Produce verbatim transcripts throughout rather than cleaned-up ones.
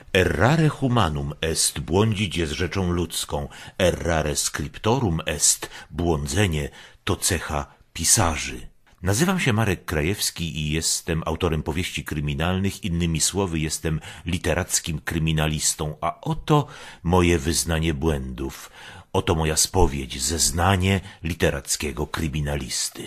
Errare humanum est, błądzić jest rzeczą ludzką, errare scriptorum est, błądzenie to cecha pisarzy. Nazywam się Marek Krajewski i jestem autorem powieści kryminalnych, innymi słowy jestem literackim kryminalistą, a oto moje wyznanie błędów, oto moja spowiedź, zeznanie literackiego kryminalisty.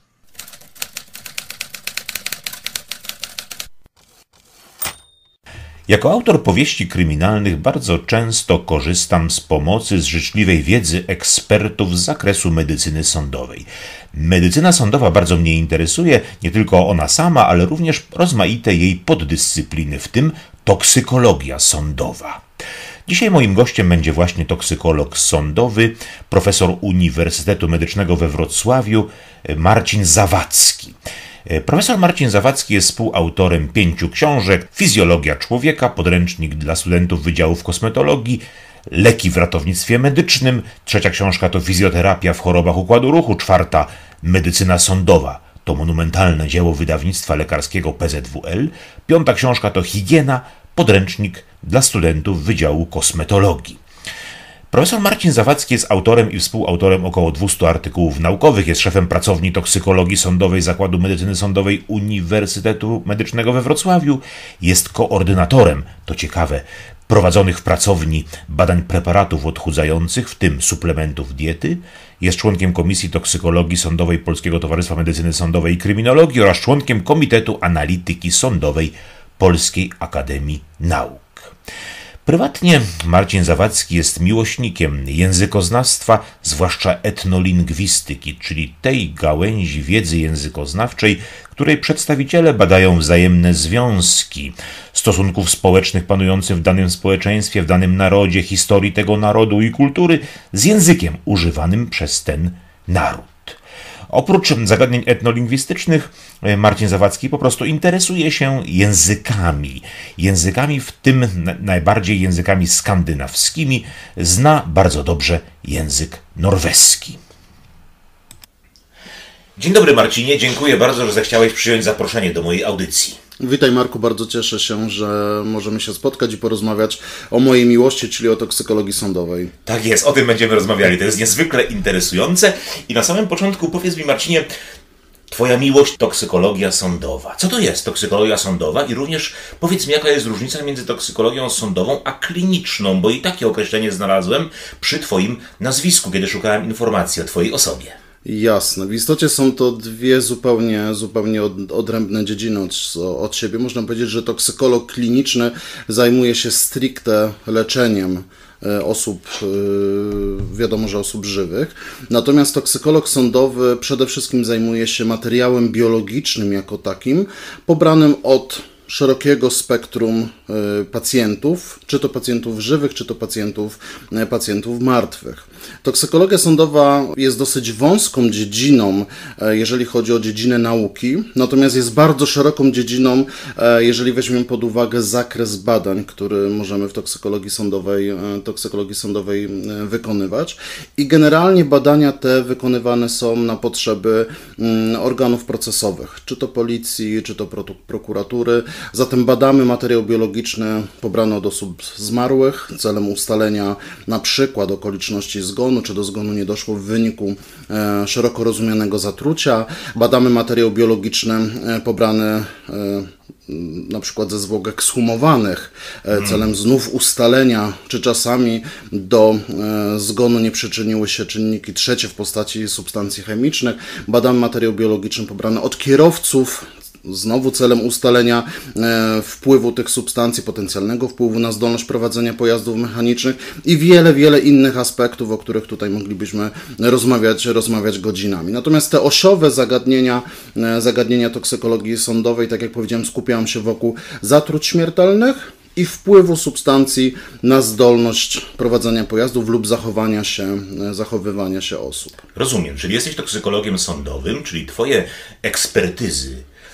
Jako autor powieści kryminalnych bardzo często korzystam z pomocy, z życzliwej wiedzy ekspertów z zakresu medycyny sądowej. Medycyna sądowa bardzo mnie interesuje, nie tylko ona sama, ale również rozmaite jej poddyscypliny, w tym toksykologia sądowa. Dzisiaj moim gościem będzie właśnie toksykolog sądowy, profesor Uniwersytetu Medycznego we Wrocławiu, Marcin Zawadzki. Profesor Marcin Zawadzki jest współautorem pięciu książek: Fizjologia człowieka, podręcznik dla studentów Wydziałów Kosmetologii, Leki w ratownictwie medycznym, trzecia książka to Fizjoterapia w chorobach układu ruchu, czwarta Medycyna sądowa, to monumentalne dzieło wydawnictwa lekarskiego P Z W L, piąta książka to Higiena, podręcznik dla studentów Wydziału Kosmetologii. Profesor Marcin Zawadzki jest autorem i współautorem około dwustu artykułów naukowych, jest szefem pracowni toksykologii sądowej Zakładu Medycyny Sądowej Uniwersytetu Medycznego we Wrocławiu, jest koordynatorem, to ciekawe, prowadzonych w pracowni badań preparatów odchudzających, w tym suplementów diety, jest członkiem Komisji Toksykologii Sądowej Polskiego Towarzystwa Medycyny Sądowej i Kryminologii oraz członkiem Komitetu Analityki Sądowej Polskiej Akademii Nauk. Prywatnie Marcin Zawadzki jest miłośnikiem językoznawstwa, zwłaszcza etnolingwistyki, czyli tej gałęzi wiedzy językoznawczej, której przedstawiciele badają wzajemne związki stosunków społecznych panujących w danym społeczeństwie, w danym narodzie, historii tego narodu i kultury z językiem używanym przez ten naród. Oprócz zagadnień etnolingwistycznych Marcin Zawadzki po prostu interesuje się językami. Językami, w tym najbardziej językami skandynawskimi. Zna bardzo dobrze język norweski. Dzień dobry Marcinie, dziękuję bardzo, że zechciałeś przyjąć zaproszenie do mojej audycji. Witaj Marku, bardzo cieszę się, że możemy się spotkać i porozmawiać o mojej miłości, czyli o toksykologii sądowej. Tak jest, o tym będziemy rozmawiali, to jest niezwykle interesujące. I na samym początku powiedz mi Marcinie, twoja miłość toksykologia sądowa. Co to jest toksykologia sądowa? I również powiedz mi, jaka jest różnica między toksykologią sądową a kliniczną, bo i takie określenie znalazłem przy twoim nazwisku, kiedy szukałem informacji o twojej osobie. Jasne. W istocie są to dwie zupełnie, zupełnie od, odrębne dziedziny od, od siebie. Można powiedzieć, że toksykolog kliniczny zajmuje się stricte leczeniem osób, wiadomo, że osób żywych. Natomiast toksykolog sądowy przede wszystkim zajmuje się materiałem biologicznym jako takim, pobranym od szerokiego spektrum pacjentów, czy to pacjentów żywych, czy to pacjentów, pacjentów martwych. Toksykologia sądowa jest dosyć wąską dziedziną, jeżeli chodzi o dziedzinę nauki, natomiast jest bardzo szeroką dziedziną, jeżeli weźmiemy pod uwagę zakres badań, który możemy w toksykologii sądowej, toksykologii sądowej wykonywać. I generalnie badania te wykonywane są na potrzeby organów procesowych, czy to policji, czy to prokuratury. Zatem badamy materiał biologiczny pobrany od osób zmarłych celem ustalenia na przykład okoliczności zgonu, czy do zgonu nie doszło w wyniku e, szeroko rozumianego zatrucia. Badamy materiał biologiczny e, pobrany e, na przykład ze zwłok ekshumowanych e, celem znów ustalenia, czy czasami do e, zgonu nie przyczyniły się czynniki trzecie w postaci substancji chemicznych. Badamy materiał biologiczny pobrany od kierowców, znowu celem ustalenia e, wpływu tych substancji, potencjalnego wpływu na zdolność prowadzenia pojazdów mechanicznych i wiele, wiele innych aspektów, o których tutaj moglibyśmy rozmawiać, rozmawiać godzinami. Natomiast te osiowe zagadnienia, e, zagadnienia toksykologii sądowej, tak jak powiedziałem, skupiają się wokół zatruć śmiertelnych i wpływu substancji na zdolność prowadzenia pojazdów lub zachowania się, zachowywania się osób. Rozumiem, czyli jesteś toksykologiem sądowym, czyli twoje ekspertyzy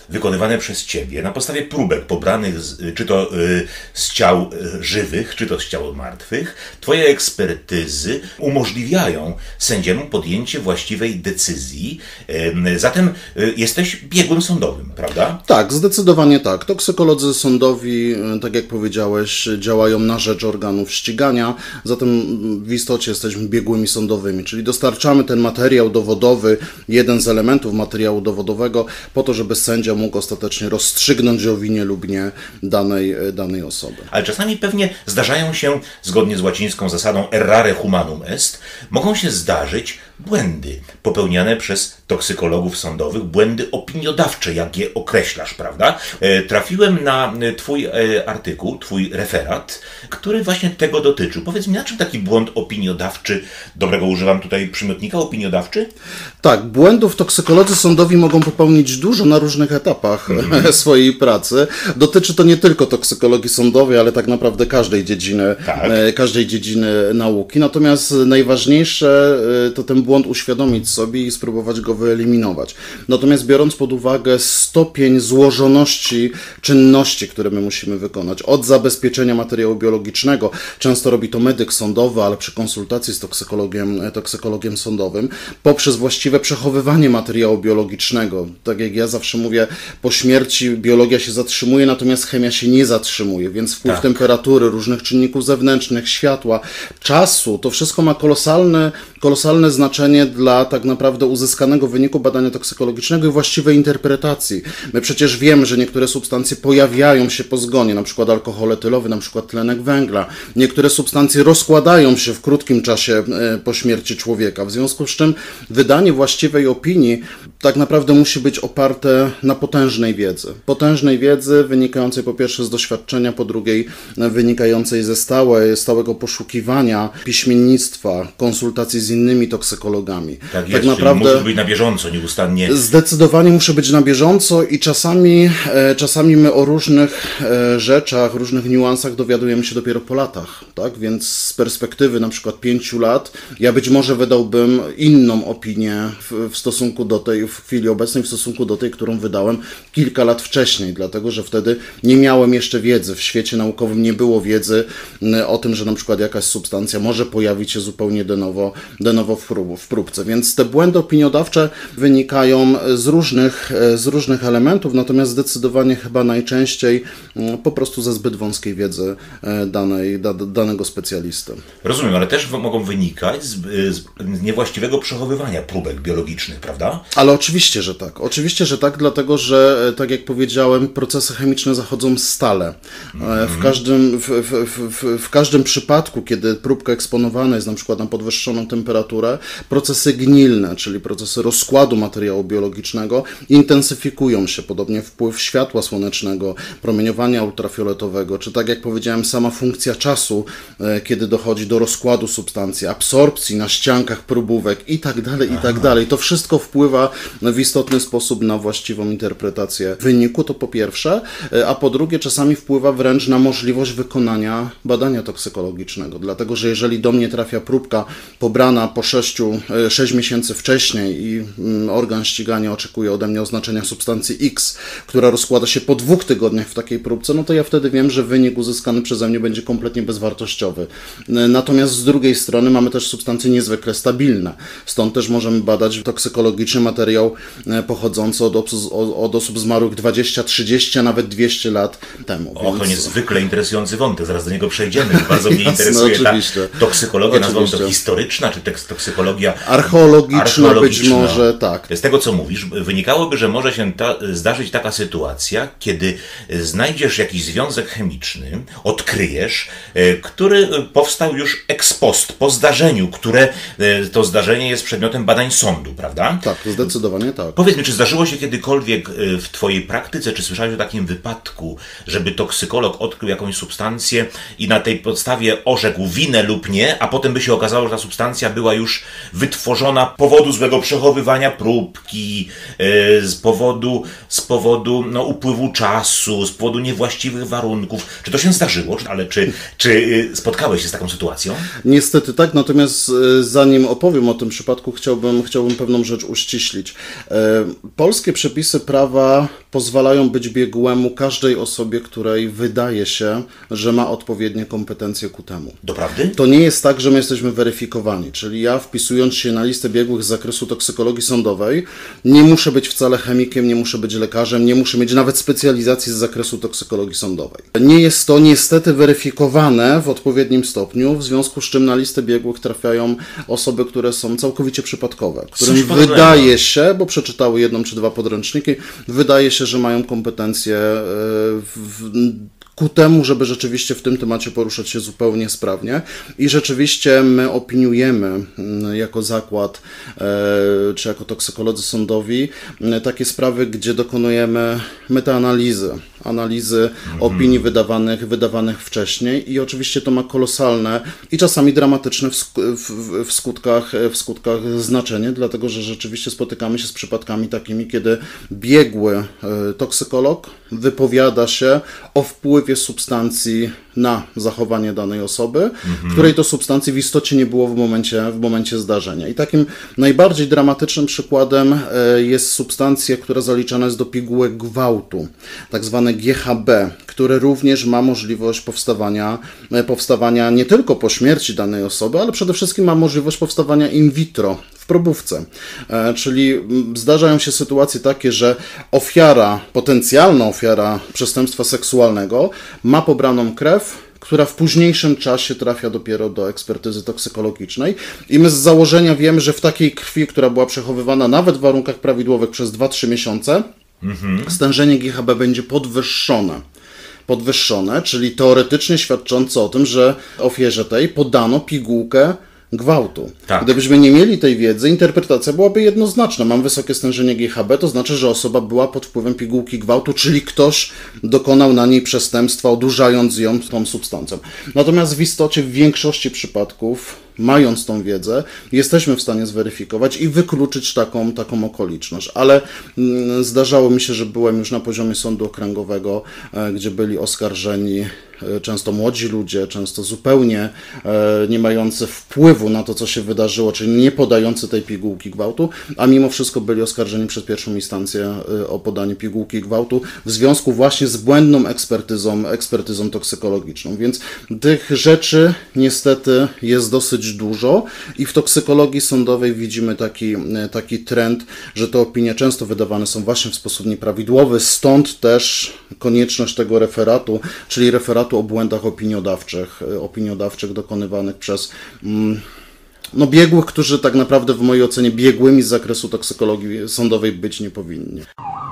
wykonywane przez Ciebie na podstawie próbek pobranych z, czy to y, z ciał y, żywych, czy to z ciał martwych, Twoje ekspertyzy umożliwiają sędziemu podjęcie właściwej decyzji. Y, zatem y, jesteś biegłym sądowym, prawda? Tak, zdecydowanie tak. Toksykolodzy sądowi, tak jak powiedziałeś, działają na rzecz organów ścigania, zatem w istocie jesteśmy biegłymi sądowymi, czyli dostarczamy ten materiał dowodowy, jeden z elementów materiału dowodowego, po to, żeby sędzia mógł ostatecznie rozstrzygnąć o winie lub nie danej, danej osoby. Ale czasami pewnie zdarzają się, zgodnie z łacińską zasadą errare humanum est, mogą się zdarzyć błędy popełniane przez toksykologów sądowych, błędy opiniodawcze, jak je określasz, prawda? Trafiłem na Twój artykuł, Twój referat, który właśnie tego dotyczył. Powiedz mi, na czym taki błąd opiniodawczy, dobrego używam tutaj przymiotnika opiniodawczy? Tak, błędów toksykolodzy sądowi mogą popełnić dużo na różnych etapach mm. swojej pracy. Dotyczy to nie tylko toksykologii sądowej, ale tak naprawdę każdej dziedziny, tak. każdej dziedziny nauki. Natomiast najważniejsze to ten błąd uświadomić sobie i spróbować go wyeliminować. Natomiast biorąc pod uwagę stopień złożoności czynności, które my musimy wykonać, od zabezpieczenia materiału biologicznego, często robi to medyk sądowy, ale przy konsultacji z toksykologiem, toksykologiem sądowym, poprzez właściwe przechowywanie materiału biologicznego. Tak jak ja zawsze mówię, po śmierci biologia się zatrzymuje, natomiast chemia się nie zatrzymuje, więc wpływ tak. temperatury, różnych czynników zewnętrznych, światła, czasu, to wszystko ma kolosalne, kolosalne znaczenie dla tak naprawdę uzyskanego wyniku badania toksykologicznego i właściwej interpretacji. My przecież wiemy, że niektóre substancje pojawiają się po zgonie, na przykład alkohol etylowy, na przykład tlenek węgla. Niektóre substancje rozkładają się w krótkim czasie po śmierci człowieka, w związku z czym wydanie właściwej opinii tak naprawdę musi być oparte na potężnej wiedzy. Potężnej wiedzy wynikającej po pierwsze z doświadczenia, po drugiej wynikającej ze stałe, stałego poszukiwania piśmiennictwa, konsultacji z innymi toksykologami. Tak jest, tak naprawdę musisz być na bieżąco, nieustannie. Zdecydowanie muszę być na bieżąco i czasami, e, czasami my o różnych e, rzeczach, różnych niuansach dowiadujemy się dopiero po latach, tak? Więc z perspektywy na przykład pięciu lat ja być może wydałbym inną opinię w, w stosunku do tej, w chwili obecnej, w stosunku do tej, którą wydałem kilka lat wcześniej, dlatego że wtedy nie miałem jeszcze wiedzy. W świecie naukowym nie było wiedzy o tym, że na przykład jakaś substancja może pojawić się zupełnie de novo, de novo w, prób, w próbce. Więc te błędy opiniodawcze wynikają z różnych, z różnych elementów, natomiast zdecydowanie chyba najczęściej po prostu ze zbyt wąskiej wiedzy danej, da, danego specjalisty. Rozumiem, ale też mogą wynikać z, z niewłaściwego przechowywania próbek biologicznych, prawda? Ale oczywiście, że tak. Oczywiście, że tak, dlatego że, tak jak powiedziałem, procesy chemiczne zachodzą stale. Mm-hmm. W każdym, w, w, w, w każdym przypadku, kiedy próbka eksponowana jest na przykład na podwyższoną temperaturę, procesy gnilne, czyli procesy rozkładu materiału biologicznego, intensyfikują się. Podobnie wpływ światła słonecznego, promieniowania ultrafioletowego, czy tak jak powiedziałem, sama funkcja czasu, kiedy dochodzi do rozkładu substancji, absorpcji na ściankach próbówek i tak dalej, i tak dalej. To wszystko wpływa w istotny sposób na właściwą interpretację wyniku, to po pierwsze, a po drugie czasami wpływa wręcz na możliwość wykonania badania toksykologicznego, dlatego że jeżeli do mnie trafia próbka pobrana po sześciu, sześć miesięcy wcześniej i organ ścigania oczekuje ode mnie oznaczenia substancji X, która rozkłada się po dwóch tygodniach w takiej próbce, no to ja wtedy wiem, że wynik uzyskany przeze mnie będzie kompletnie bezwartościowy. Natomiast z drugiej strony mamy też substancje niezwykle stabilne, stąd też możemy badać toksykologiczny materiał pochodzący od, osób, od osób zmarłych dwadzieścia, trzydzieści, a nawet dwieście lat temu. O, więc... to niezwykle interesujący wątek, zaraz do niego przejdziemy. Bardzo mnie Jasne, interesuje oczywiście. ta toksykologia, nazwą to historyczna, czy toksykologia archeologiczna, archeologiczna być może, tak. Z tego, co mówisz, wynikałoby, że może się ta, zdarzyć taka sytuacja, kiedy znajdziesz jakiś związek chemiczny, odkryjesz, który powstał już ex post, po zdarzeniu, które to zdarzenie jest przedmiotem badań sądu, prawda? Tak, zdecydowanie tak. Powiedz mi, czy zdarzyło się kiedykolwiek w Twojej praktyce, czy słyszałeś o takim wypadku, żeby toksykolog odkrył jakąś substancję i na tej podstawie orzekł winę lub nie, a potem by się okazało, że ta substancja była już wytworzona z powodu złego przechowywania próbki, z powodu, z powodu no, upływu czasu, z powodu niewłaściwych warunków. Czy to się zdarzyło? Ale czy, czy spotkałeś się z taką sytuacją? Niestety tak, natomiast zanim opowiem o tym przypadku, chciałbym, chciałbym pewną rzecz uściślić. Polskie przepisy prawa pozwalają być biegłemu każdej osobie, której wydaje się, że ma odpowiednie kompetencje ku temu. Doprawdy? To nie jest tak, że my jesteśmy weryfikowani, czyli ja wpisując się na listę biegłych z zakresu toksykologii sądowej, nie muszę być wcale chemikiem, nie muszę być lekarzem, nie muszę mieć nawet specjalizacji z zakresu toksykologii sądowej. Nie jest to niestety weryfikowane w odpowiednim stopniu, w związku z czym na listę biegłych trafiają osoby, które są całkowicie przypadkowe, którym wydaje się, bo przeczytały jedną czy dwa podręczniki, wydaje się, że mają kompetencje w, ku temu, żeby rzeczywiście w tym temacie poruszać się zupełnie sprawnie i rzeczywiście my opiniujemy jako zakład czy jako toksykolodzy sądowi takie sprawy, gdzie dokonujemy metaanalizy, analizy mhm. opinii wydawanych, wydawanych wcześniej i oczywiście to ma kolosalne i czasami dramatyczne w, w, w, skutkach, w skutkach znaczenie, dlatego że rzeczywiście spotykamy się z przypadkami takimi, kiedy biegły toksykolog wypowiada się o wpływie substancji na zachowanie danej osoby, mhm. której to substancji w istocie nie było w momencie, w momencie zdarzenia. I takim najbardziej dramatycznym przykładem jest substancja, która zaliczana jest do pigułek gwałtu, tak zwane G H B, które również ma możliwość powstawania, powstawania nie tylko po śmierci danej osoby, ale przede wszystkim ma możliwość powstawania in vitro, w probówce. Czyli zdarzają się sytuacje takie, że ofiara, potencjalna ofiara przestępstwa seksualnego ma pobraną krew, która w późniejszym czasie trafia dopiero do ekspertyzy toksykologicznej i my z założenia wiemy, że w takiej krwi, która była przechowywana nawet w warunkach prawidłowych przez dwa trzy miesiące, mhm. stężenie G H B będzie podwyższone. Podwyższone, czyli teoretycznie świadczące o tym, że ofierze tej podano pigułkę gwałtu. Tak. Gdybyśmy nie mieli tej wiedzy, interpretacja byłaby jednoznaczna. Mam wysokie stężenie G H B, to znaczy, że osoba była pod wpływem pigułki gwałtu, czyli ktoś dokonał na niej przestępstwa, odurzając ją tą substancją. Natomiast w istocie w większości przypadków, mając tą wiedzę, jesteśmy w stanie zweryfikować i wykluczyć taką, taką okoliczność. Ale mm, zdarzało mi się, że byłem już na poziomie sądu okręgowego, e, gdzie byli oskarżeni e, często młodzi ludzie, często zupełnie e, nie mający wpływu na to, co się wydarzyło, czyli nie podający tej pigułki gwałtu, a mimo wszystko byli oskarżeni przez pierwszą instancję e, o podanie pigułki gwałtu w związku właśnie z błędną ekspertyzą, ekspertyzą toksykologiczną. Więc tych rzeczy niestety jest dosyć dużo i w toksykologii sądowej widzimy taki, taki trend, że te opinie często wydawane są właśnie w sposób nieprawidłowy, stąd też konieczność tego referatu, czyli referatu o błędach opiniodawczych, opiniodawczych dokonywanych przez no, biegłych, którzy tak naprawdę w mojej ocenie biegłymi z zakresu toksykologii sądowej być nie powinni.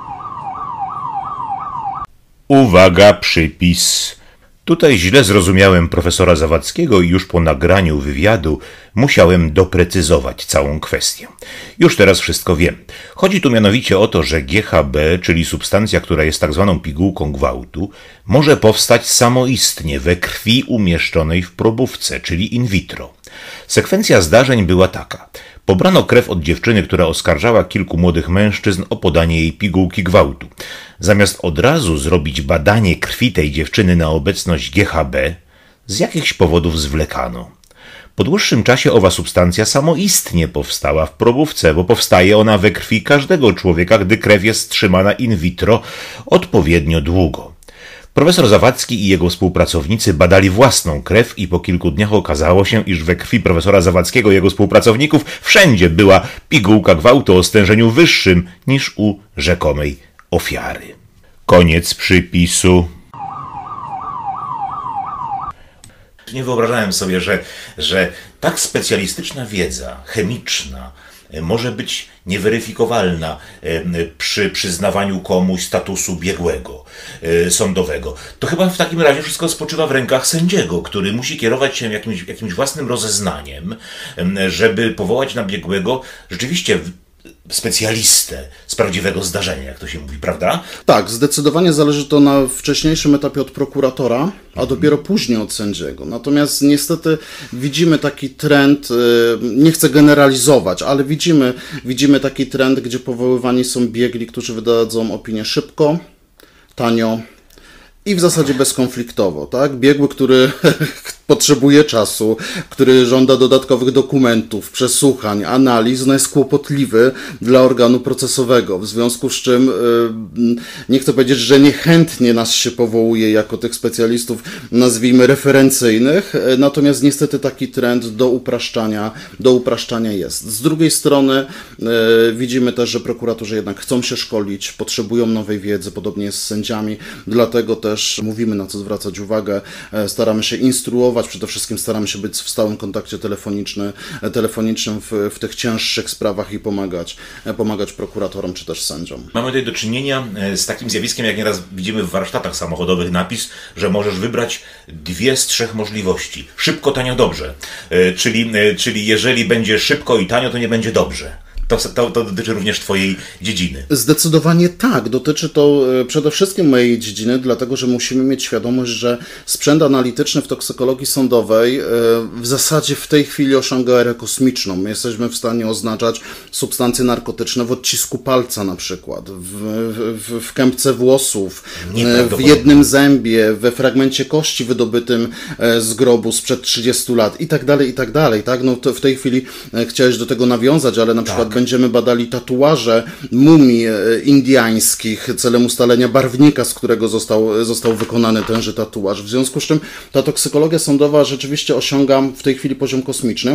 Uwaga, przypis. Tutaj źle zrozumiałem profesora Zawadzkiego i już po nagraniu wywiadu musiałem doprecyzować całą kwestię. Już teraz wszystko wiem. Chodzi tu mianowicie o to, że G H B, czyli substancja, która jest tak zwaną pigułką gwałtu, może powstać samoistnie we krwi umieszczonej w probówce, czyli in vitro. Sekwencja zdarzeń była taka. Pobrano krew od dziewczyny, która oskarżała kilku młodych mężczyzn o podanie jej pigułki gwałtu. Zamiast od razu zrobić badanie krwi tej dziewczyny na obecność G H B, z jakichś powodów zwlekano. Po dłuższym czasie owa substancja samoistnie powstała w probówce, bo powstaje ona we krwi każdego człowieka, gdy krew jest trzymana in vitro odpowiednio długo. Profesor Zawadzki i jego współpracownicy badali własną krew i po kilku dniach okazało się, iż we krwi profesora Zawadzkiego i jego współpracowników wszędzie była pigułka gwałtu o stężeniu wyższym niż u rzekomej ofiary. Koniec przypisu. Nie wyobrażałem sobie, że, że tak specjalistyczna wiedza chemiczna może być nieweryfikowalna przy przyznawaniu komuś statusu biegłego sądowego. To chyba w takim razie wszystko spoczywa w rękach sędziego, który musi kierować się jakimś, jakimś własnym rozeznaniem, żeby powołać na biegłego rzeczywiście specjalistę z prawdziwego zdarzenia, jak to się mówi, prawda? Tak, zdecydowanie zależy to na wcześniejszym etapie od prokuratora, a dopiero później od sędziego. Natomiast niestety widzimy taki trend, nie chcę generalizować, ale widzimy, widzimy taki trend, gdzie powoływani są biegli, którzy wydadzą opinię szybko, tanio i w zasadzie bezkonfliktowo, tak? Biegły, który potrzebuje czasu, który żąda dodatkowych dokumentów, przesłuchań, analiz, no jest kłopotliwy dla organu procesowego, w związku z czym yy, nie chcę powiedzieć, że niechętnie nas się powołuje jako tych specjalistów, nazwijmy referencyjnych, yy, natomiast niestety taki trend do upraszczania, do upraszczania jest. Z drugiej strony yy, widzimy też, że prokuratorzy jednak chcą się szkolić, potrzebują nowej wiedzy, podobnie jest z sędziami, dlatego też mówimy, na co zwracać uwagę, yy, staramy się instruować, przede wszystkim staramy się być w stałym kontakcie telefonicznym, telefonicznym w, w tych cięższych sprawach i pomagać, pomagać prokuratorom czy też sędziom. Mamy tutaj do czynienia z takim zjawiskiem, jak nieraz widzimy w warsztatach samochodowych napis, że możesz wybrać dwie z trzech możliwości. Szybko, tanio, dobrze. Czyli, czyli jeżeli będzie szybko i tanio, to nie będzie dobrze. To, to, to dotyczy również Twojej dziedziny. Zdecydowanie tak. Dotyczy to przede wszystkim mojej dziedziny, dlatego że musimy mieć świadomość, że sprzęt analityczny w toksykologii sądowej w zasadzie w tej chwili osiąga erę kosmiczną. My jesteśmy w stanie oznaczać substancje narkotyczne w odcisku palca na przykład, w, w, w kępce włosów, w jednym zębie, we fragmencie kości wydobytym z grobu sprzed trzydziestu lat i tak dalej, i tak dalej. Tak? No to w tej chwili chciałeś do tego nawiązać, ale na przykład tak. Będziemy badali tatuaże mumii indiańskich celem ustalenia barwnika, z którego został, został wykonany tenże tatuaż. W związku z czym ta toksykologia sądowa rzeczywiście osiąga w tej chwili poziom kosmiczny,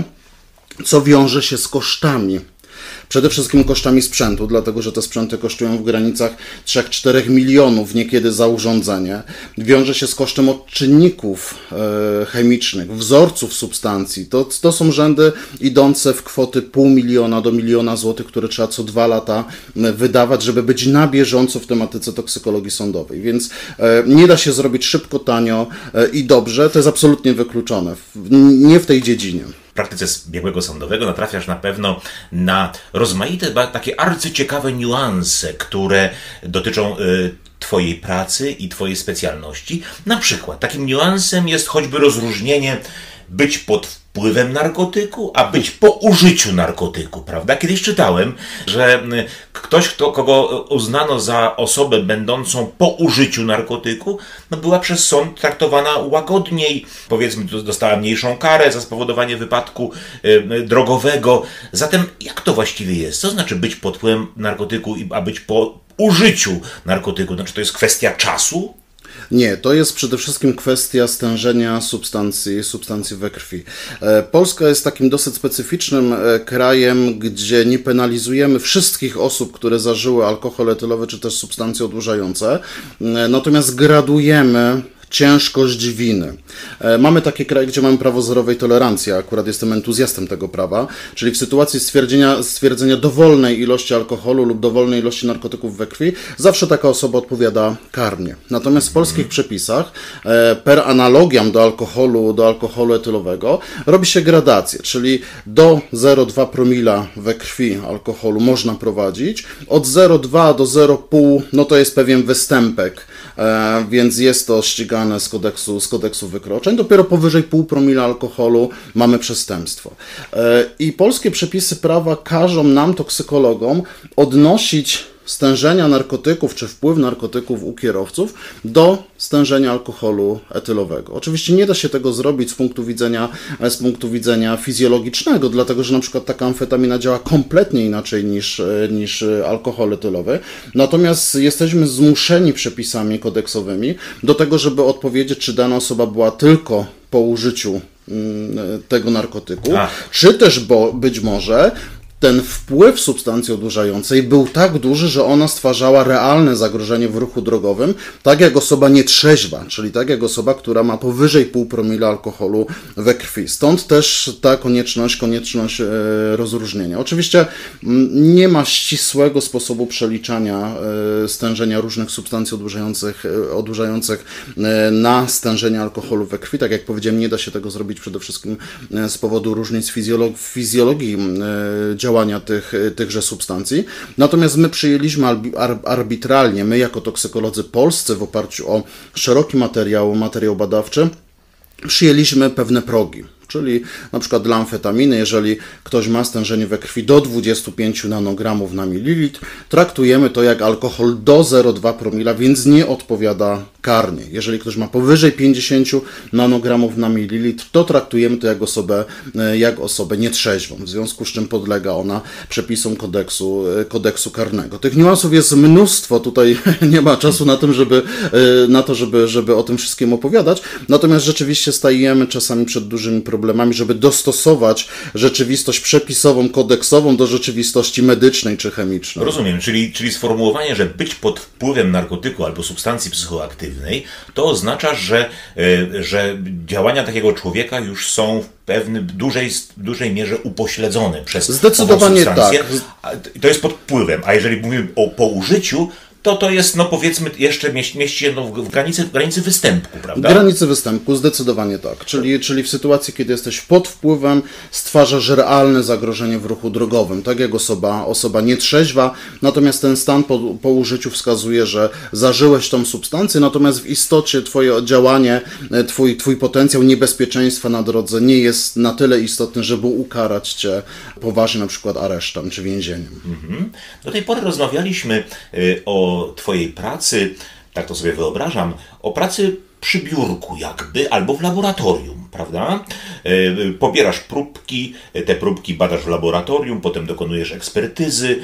co wiąże się z kosztami. Przede wszystkim kosztami sprzętu, dlatego że te sprzęty kosztują w granicach trzy do czterech milionów niekiedy za urządzenie. Wiąże się z kosztem odczynników e, chemicznych, wzorców substancji. To, to są rzędy idące w kwoty pół miliona do miliona złotych, które trzeba co dwa lata wydawać, żeby być na bieżąco w tematyce toksykologii sądowej. Więc e, nie da się zrobić szybko, tanio e, i dobrze. To jest absolutnie wykluczone. W, nie w tej dziedzinie. W praktyce biegłego sądowego natrafiasz na pewno na rozmaite, takie arcyciekawe niuanse, które dotyczą y, Twojej pracy i Twojej specjalności. Na przykład takim niuansem jest choćby rozróżnienie być pod wpływem narkotyku, a być po użyciu narkotyku, prawda? Kiedyś czytałem, że ktoś, kto, kogo uznano za osobę będącą po użyciu narkotyku, no była przez sąd traktowana łagodniej, powiedzmy, dostała mniejszą karę za spowodowanie wypadku y, drogowego. Zatem jak to właściwie jest? Co znaczy być pod wpływem narkotyku, a być po użyciu narkotyku? Znaczy to jest kwestia czasu? Nie, to jest przede wszystkim kwestia stężenia substancji, substancji we krwi. Polska jest takim dosyć specyficznym krajem, gdzie nie penalizujemy wszystkich osób, które zażyły alkohol etylowy czy też substancje odurzające, natomiast gradujemy ciężkość winy. Mamy takie kraje, gdzie mamy prawo zerowej tolerancji, a akurat jestem entuzjastem tego prawa, czyli w sytuacji stwierdzenia, stwierdzenia dowolnej ilości alkoholu lub dowolnej ilości narkotyków we krwi, zawsze taka osoba odpowiada karnie. Natomiast w polskich przepisach per analogiam do alkoholu, do alkoholu etylowego robi się gradację, czyli do zero przecinek dwa promila we krwi alkoholu można prowadzić, od zero przecinek dwa do zero przecinek pięć no to jest pewien występek, więc jest to ścigane z kodeksu, z kodeksu wykroczeń. Dopiero powyżej pół promila alkoholu mamy przestępstwo. I polskie przepisy prawa każą nam, toksykologom, odnosić stężenia narkotyków czy wpływ narkotyków u kierowców do stężenia alkoholu etylowego. Oczywiście nie da się tego zrobić z punktu widzenia, z punktu widzenia fizjologicznego, dlatego że na przykład taka amfetamina działa kompletnie inaczej niż, niż alkohol etylowy. Natomiast jesteśmy zmuszeni przepisami kodeksowymi do tego, żeby odpowiedzieć, czy dana osoba była tylko po użyciu tego narkotyku, A. czy też bo, być może ten wpływ substancji odurzającej był tak duży, że ona stwarzała realne zagrożenie w ruchu drogowym, tak jak osoba nietrzeźwa, czyli tak jak osoba, która ma powyżej pół promila alkoholu we krwi. Stąd też ta konieczność, konieczność e, rozróżnienia. Oczywiście m, nie ma ścisłego sposobu przeliczania e, stężenia różnych substancji odurzających, e, odurzających e, na stężenie alkoholu we krwi. Tak jak powiedziałem, nie da się tego zrobić przede wszystkim e, z powodu różnic fizjolog- fizjologii e, działania tych, tychże substancji. Natomiast my przyjęliśmy arbitralnie, my jako toksykolodzy polscy w oparciu o szeroki materiał, materiał badawczy, przyjęliśmy pewne progi. Czyli na przykład dla amfetaminy, jeżeli ktoś ma stężenie we krwi do dwudziestu pięciu nanogramów na mililitr, traktujemy to jak alkohol do zero przecinek dwa promila, więc nie odpowiada karnie. Jeżeli ktoś ma powyżej pięćdziesięciu nanogramów na mililitr, to traktujemy to jak osobę, jak osobę nietrzeźwą, w związku z czym podlega ona przepisom kodeksu, kodeksu karnego. Tych niuansów jest mnóstwo, tutaj nie ma czasu na, tym, żeby, na to, żeby, żeby o tym wszystkim opowiadać, natomiast rzeczywiście stajemy czasami przed dużymi problemami, problemami, żeby dostosować rzeczywistość przepisową, kodeksową do rzeczywistości medycznej czy chemicznej. Rozumiem, czyli, czyli sformułowanie, że być pod wpływem narkotyku albo substancji psychoaktywnej, to oznacza, że, że działania takiego człowieka już są w pewnym dużej, dużej mierze upośledzone przez Zdecydowanie substancję. Tak. To jest pod wpływem, a jeżeli mówimy o poużyciu, to to jest, no powiedzmy, jeszcze mieści się w granicy, w granicy występku, prawda? W granicy występku, zdecydowanie tak. Czyli, czyli w sytuacji, kiedy jesteś pod wpływem, stwarzasz realne zagrożenie w ruchu drogowym, tak jak osoba, osoba nietrzeźwa, natomiast ten stan po, po użyciu wskazuje, że zażyłeś tą substancję, natomiast w istocie twoje działanie, twój, twój potencjał niebezpieczeństwa na drodze nie jest na tyle istotny, żeby ukarać cię poważnie, na przykład aresztem czy więzieniem. Mhm. Do tej pory rozmawialiśmy y, o twojej pracy, tak to sobie wyobrażam, o pracy przy biurku jakby, albo w laboratorium, prawda? Pobierasz próbki, te próbki badasz w laboratorium, potem dokonujesz ekspertyzy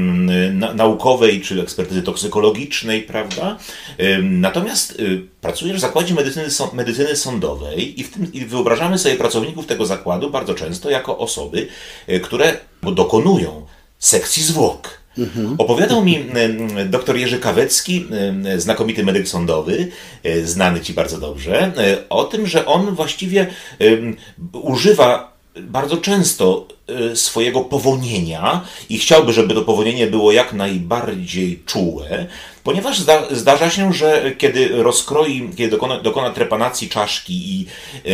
naukowej, czy ekspertyzy toksykologicznej, prawda? Natomiast pracujesz w zakładzie medycyny, medycyny sądowej i, w tym, i wyobrażamy sobie pracowników tego zakładu bardzo często jako osoby, które dokonują sekcji zwłok. Mhm. Opowiadał mi dr Jerzy Kawecki, znakomity medyk sądowy, znany Ci bardzo dobrze, o tym, że on właściwie używa bardzo często swojego powonienia i chciałby, żeby to powonienie było jak najbardziej czułe, ponieważ zda, zdarza się, że kiedy rozkroi, kiedy dokona, dokona trepanacji czaszki i,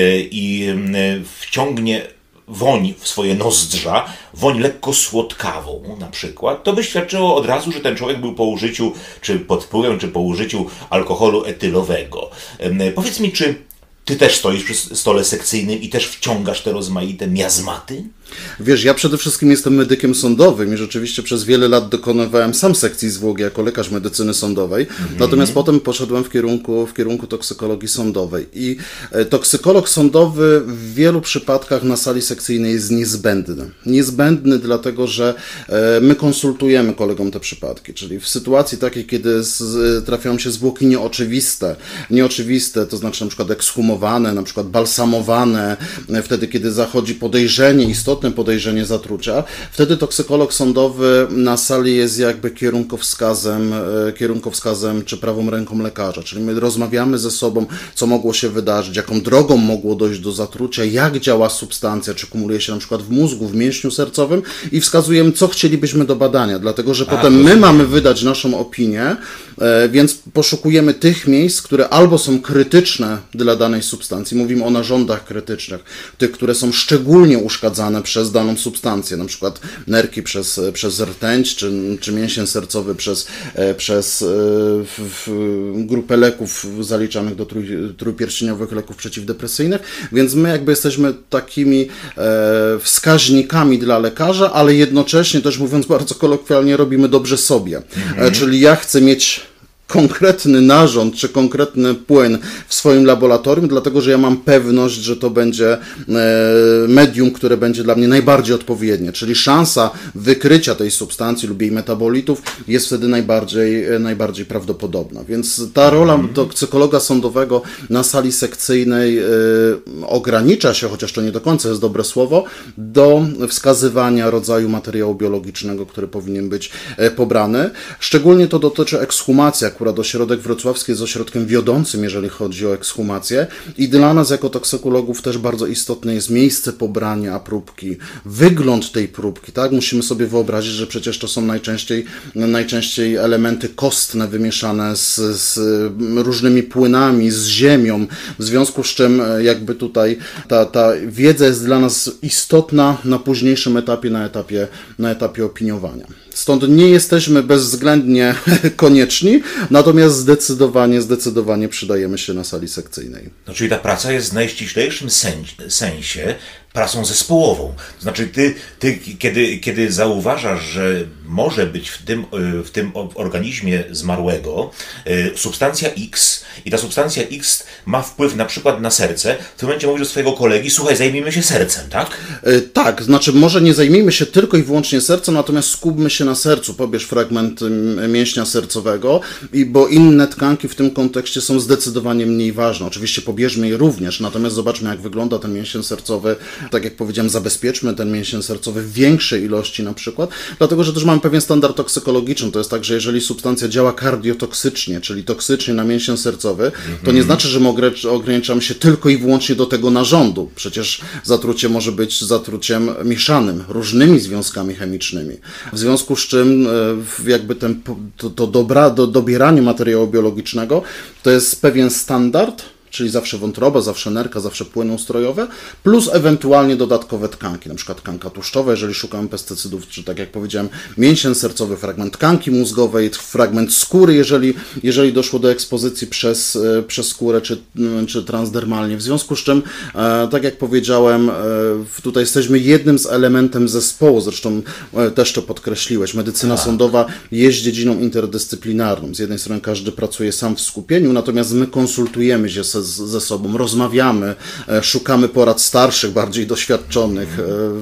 i wciągnie woń w swoje nozdrza, woń lekko słodkawą na przykład, to by świadczyło od razu, że ten człowiek był po użyciu, czy pod wpływem, czy po użyciu alkoholu etylowego. Powiedz mi, czy ty też stoisz przy stole sekcyjnym i też wciągasz te rozmaite miazmaty? Wiesz, ja przede wszystkim jestem medykiem sądowym i rzeczywiście przez wiele lat dokonywałem sam sekcji zwłok jako lekarz medycyny sądowej, mm-hmm. natomiast potem poszedłem w kierunku, w kierunku toksykologii sądowej i e, toksykolog sądowy w wielu przypadkach na sali sekcyjnej jest niezbędny. Niezbędny dlatego, że e, my konsultujemy kolegom te przypadki, czyli w sytuacji takiej, kiedy z, trafiają się zwłoki nieoczywiste, nieoczywiste, to znaczy na przykład ekshumowane, na przykład balsamowane, e, wtedy, kiedy zachodzi podejrzenie istotne, podejrzenie zatrucia, wtedy toksykolog sądowy na sali jest jakby kierunkowskazem, kierunkowskazem czy prawą ręką lekarza, czyli my rozmawiamy ze sobą, co mogło się wydarzyć, jaką drogą mogło dojść do zatrucia, jak działa substancja, czy kumuluje się na przykład w mózgu, w mięśniu sercowym i wskazujemy, co chcielibyśmy do badania, dlatego, że A, potem my rozumiem. mamy wydać naszą opinię, więc poszukujemy tych miejsc, które albo są krytyczne dla danej substancji, mówimy o narządach krytycznych, tych, które są szczególnie uszkadzane przez daną substancję, na przykład nerki przez, przez rtęć, czy, czy mięsień sercowy przez, przez w, w grupę leków zaliczanych do trój, trójpierścieniowych leków przeciwdepresyjnych, więc my jakby jesteśmy takimi e, wskaźnikami dla lekarza, ale jednocześnie też, mówiąc bardzo kolokwialnie, robimy dobrze sobie. Mhm. E, czyli ja chcę mieć konkretny narząd czy konkretny płyn w swoim laboratorium, dlatego że ja mam pewność, że to będzie medium, które będzie dla mnie najbardziej odpowiednie, czyli szansa wykrycia tej substancji lub jej metabolitów jest wtedy najbardziej, najbardziej prawdopodobna. Więc ta rola toksykologa sądowego na sali sekcyjnej ogranicza się, chociaż to nie do końca jest dobre słowo, do wskazywania rodzaju materiału biologicznego, który powinien być pobrany. Szczególnie to dotyczy ekshumacji, akurat ośrodek wrocławski jest ośrodkiem wiodącym, jeżeli chodzi o ekshumację i dla nas jako toksykologów też bardzo istotne jest miejsce pobrania próbki, wygląd tej próbki, tak? Musimy sobie wyobrazić, że przecież to są najczęściej, najczęściej elementy kostne wymieszane z, z różnymi płynami, z ziemią, w związku z czym jakby tutaj ta, ta wiedza jest dla nas istotna na późniejszym etapie, na etapie, na etapie opiniowania. Stąd nie jesteśmy bezwzględnie konieczni, natomiast zdecydowanie, zdecydowanie przydajemy się na sali sekcyjnej. No, czyli ta praca jest w najściślejszym sen, sensie pracą zespołową. To znaczy ty, ty kiedy, kiedy zauważasz, że może być w tym, w tym organizmie zmarłego substancja X i ta substancja X ma wpływ na przykład na serce, w tym momencie mówisz do swojego kolegi, słuchaj, zajmijmy się sercem, tak? Tak, znaczy może nie zajmijmy się tylko i wyłącznie sercem, natomiast skupmy się na sercu, pobierz fragment mięśnia sercowego, i bo inne tkanki w tym kontekście są zdecydowanie mniej ważne. Oczywiście pobierzmy je również, natomiast zobaczmy, jak wygląda ten mięsień sercowy. Tak jak powiedziałem, zabezpieczmy ten mięsień sercowy w większej ilości na przykład, dlatego że też mamy pewien standard toksykologiczny. To jest tak, że jeżeli substancja działa kardiotoksycznie, czyli toksycznie na mięsień sercowy, to nie znaczy, że my ograniczamy się tylko i wyłącznie do tego narządu. Przecież zatrucie może być zatruciem mieszanym, różnymi związkami chemicznymi. W związku z czym jakby ten, to, to dobra, do, dobieranie materiału biologicznego to jest pewien standard, czyli zawsze wątroba, zawsze nerka, zawsze płyny ustrojowe, plus ewentualnie dodatkowe tkanki, na przykład tkanka tłuszczowa, jeżeli szukamy pestycydów, czy tak jak powiedziałem, mięsień sercowy, fragment tkanki mózgowej, fragment skóry, jeżeli, jeżeli doszło do ekspozycji przez, przez skórę, czy, czy transdermalnie. W związku z czym, tak jak powiedziałem, tutaj jesteśmy jednym z elementem zespołu, zresztą też to podkreśliłeś. Medycyna A. sądowa jest dziedziną interdyscyplinarną. Z jednej strony każdy pracuje sam w skupieniu, natomiast my konsultujemy się ze ze sobą, rozmawiamy, szukamy porad starszych, bardziej doświadczonych.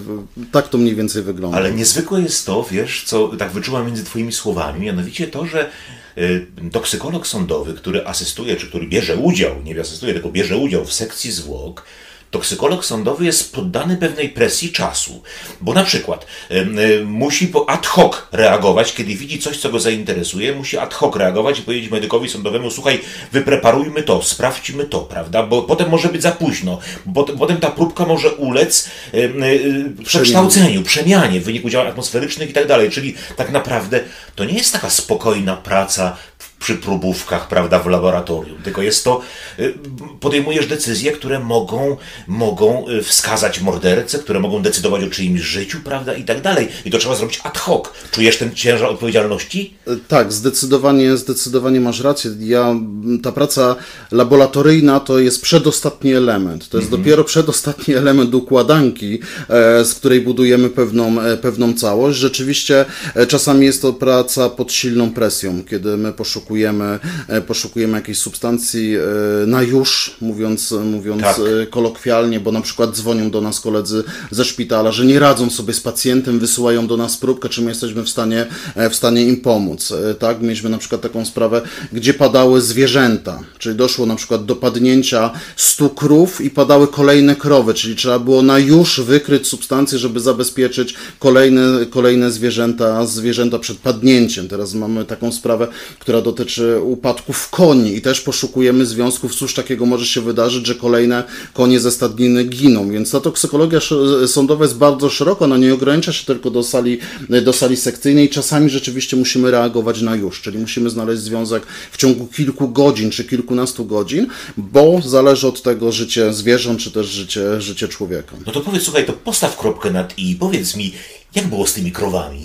Tak to mniej więcej wygląda. Ale niezwykłe jest to, wiesz, co tak wyczułam między twoimi słowami, mianowicie to, że toksykolog sądowy, który asystuje, czy który bierze udział, nie asystuje, tylko bierze udział w sekcji zwłok, toksykolog sądowy jest poddany pewnej presji czasu, bo na przykład y, y, musi ad hoc reagować, kiedy widzi coś, co go zainteresuje, musi ad hoc reagować i powiedzieć medykowi sądowemu, słuchaj, wypreparujmy to, sprawdźmy to, prawda, bo potem może być za późno, bo potem ta próbka może ulec y, y, przekształceniu, przemianie w wyniku działań atmosferycznych i tak dalej, czyli tak naprawdę to nie jest taka spokojna praca przy próbówkach, prawda, w laboratorium, tylko jest to, podejmujesz decyzje, które mogą, mogą wskazać mordercę, które mogą decydować o czyimś życiu, prawda, i tak dalej. I to trzeba zrobić ad hoc. Czujesz ten ciężar odpowiedzialności? Tak, zdecydowanie, zdecydowanie masz rację. Ja, ta praca laboratoryjna to jest przedostatni element. To jest mhm. dopiero przedostatni element układanki, z której budujemy pewną, pewną całość. Rzeczywiście czasami jest to praca pod silną presją, kiedy my poszukujemy Poszukujemy, poszukujemy jakiejś substancji na już, mówiąc, mówiąc tak. kolokwialnie, bo na przykład dzwonią do nas koledzy ze szpitala, że nie radzą sobie z pacjentem, wysyłają do nas próbkę, czy my jesteśmy w stanie, w stanie im pomóc. Tak? Mieliśmy na przykład taką sprawę, gdzie padały zwierzęta, czyli doszło na przykład do padnięcia stu krów i padały kolejne krowy, czyli trzeba było na już wykryć substancję, żeby zabezpieczyć kolejne, kolejne zwierzęta, zwierzęta przed padnięciem. Teraz mamy taką sprawę, która dotyczy upadków koni i też poszukujemy związków, cóż takiego może się wydarzyć, że kolejne konie ze stadniny giną, więc ta toksykologia sądowa jest bardzo szeroka, ona nie ogranicza się tylko do sali, do sali sekcyjnej, czasami rzeczywiście musimy reagować na już, czyli musimy znaleźć związek w ciągu kilku godzin, czy kilkunastu godzin, bo zależy od tego życie zwierząt, czy też życie, życie człowieka. No to powiedz, słuchaj, to postaw kropkę nad i, powiedz mi, jak było z tymi krowami?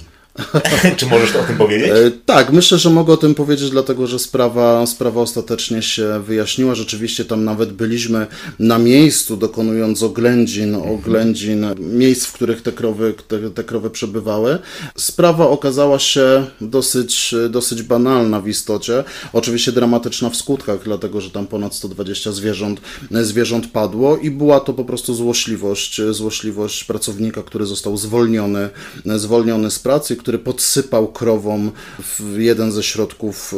Czy możesz o tym powiedzieć? E, tak, myślę, że mogę o tym powiedzieć, dlatego że sprawa, sprawa ostatecznie się wyjaśniła. Rzeczywiście tam nawet byliśmy na miejscu, dokonując oględzin, oględzin miejsc, w których te krowy, te, te krowy przebywały. Sprawa okazała się dosyć, dosyć banalna w istocie. Oczywiście dramatyczna w skutkach, dlatego że tam ponad sto dwadzieścia zwierząt, zwierząt padło i była to po prostu złośliwość, złośliwość pracownika, który został zwolniony, zwolniony z pracy, który podsypał krowom w jeden ze środków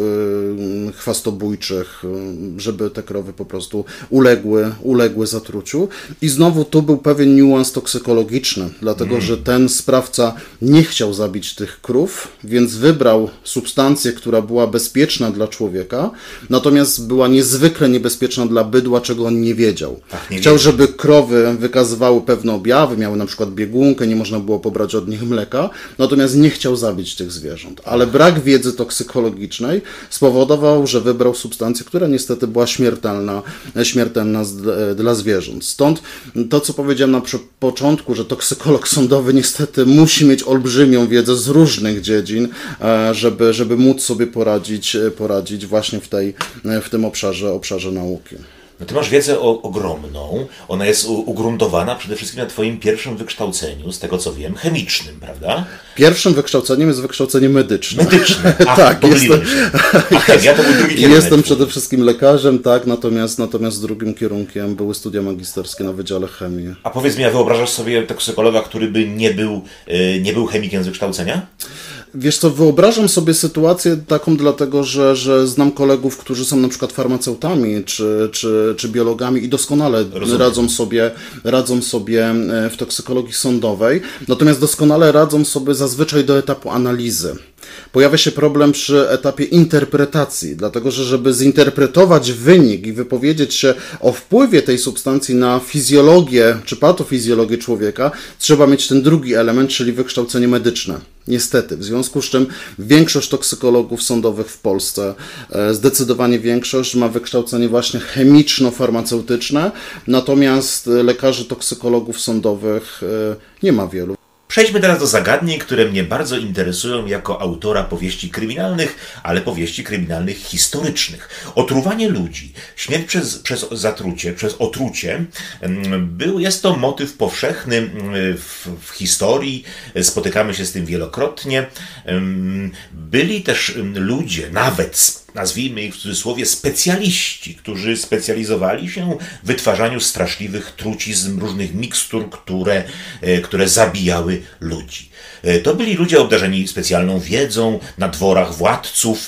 chwastobójczych, żeby te krowy po prostu uległy, uległy zatruciu. I znowu tu był pewien niuans toksykologiczny, dlatego mm. że ten sprawca nie chciał zabić tych krów, więc wybrał substancję, która była bezpieczna dla człowieka, natomiast była niezwykle niebezpieczna dla bydła, czego on nie wiedział. Ach, nie chciał, wiedział. żeby krowy wykazywały pewne objawy, miały na przykład biegunkę, nie można było pobrać od nich mleka, natomiast nie chciał zabić tych zwierząt. Ale brak wiedzy toksykologicznej spowodował, że wybrał substancję, która niestety była śmiertelna, śmiertelna dla zwierząt. Stąd to, co powiedziałem na początku, że toksykolog sądowy niestety musi mieć olbrzymią wiedzę z różnych dziedzin, żeby, żeby móc sobie poradzić, poradzić właśnie w, tej, w tym obszarze, obszarze nauki. No ty masz wiedzę o, ogromną, ona jest u, ugruntowana przede wszystkim na twoim pierwszym wykształceniu, z tego co wiem, chemicznym, prawda? Pierwszym wykształceniem jest wykształcenie medyczne. Medyczne, Ach, tak. Jestem, a chemia to był drugi kierunek. Jestem przede wszystkim lekarzem, tak, natomiast, natomiast drugim kierunkiem były studia magisterskie na Wydziale Chemii. A powiedz mi, a wyobrażasz sobie toksykologa, który by nie był, nie był chemikiem z wykształcenia? Wiesz co, wyobrażam sobie sytuację taką dlatego, że, że znam kolegów, którzy są na przykład farmaceutami czy, czy, czy biologami i doskonale radzą sobie, radzą sobie w toksykologii sądowej, natomiast doskonale radzą sobie zazwyczaj do etapu analizy. Pojawia się problem przy etapie interpretacji, dlatego że żeby zinterpretować wynik i wypowiedzieć się o wpływie tej substancji na fizjologię czy patofizjologię człowieka, trzeba mieć ten drugi element, czyli wykształcenie medyczne. Niestety, w związku z czym większość toksykologów sądowych w Polsce, zdecydowanie większość, ma wykształcenie właśnie chemiczno-farmaceutyczne, natomiast lekarzy toksykologów sądowych nie ma wielu. Przejdźmy teraz do zagadnień, które mnie bardzo interesują jako autora powieści kryminalnych, ale powieści kryminalnych historycznych. Otruwanie ludzi, śmierć przez, przez zatrucie, przez otrucie, był, jest to motyw powszechny w, w historii, spotykamy się z tym wielokrotnie. Byli też ludzie, nawet nazwijmy ich w cudzysłowie, specjaliści, którzy specjalizowali się w wytwarzaniu straszliwych trucizn, różnych mikstur, które, które zabijały ludzi. To byli ludzie obdarzeni specjalną wiedzą, na dworach władców,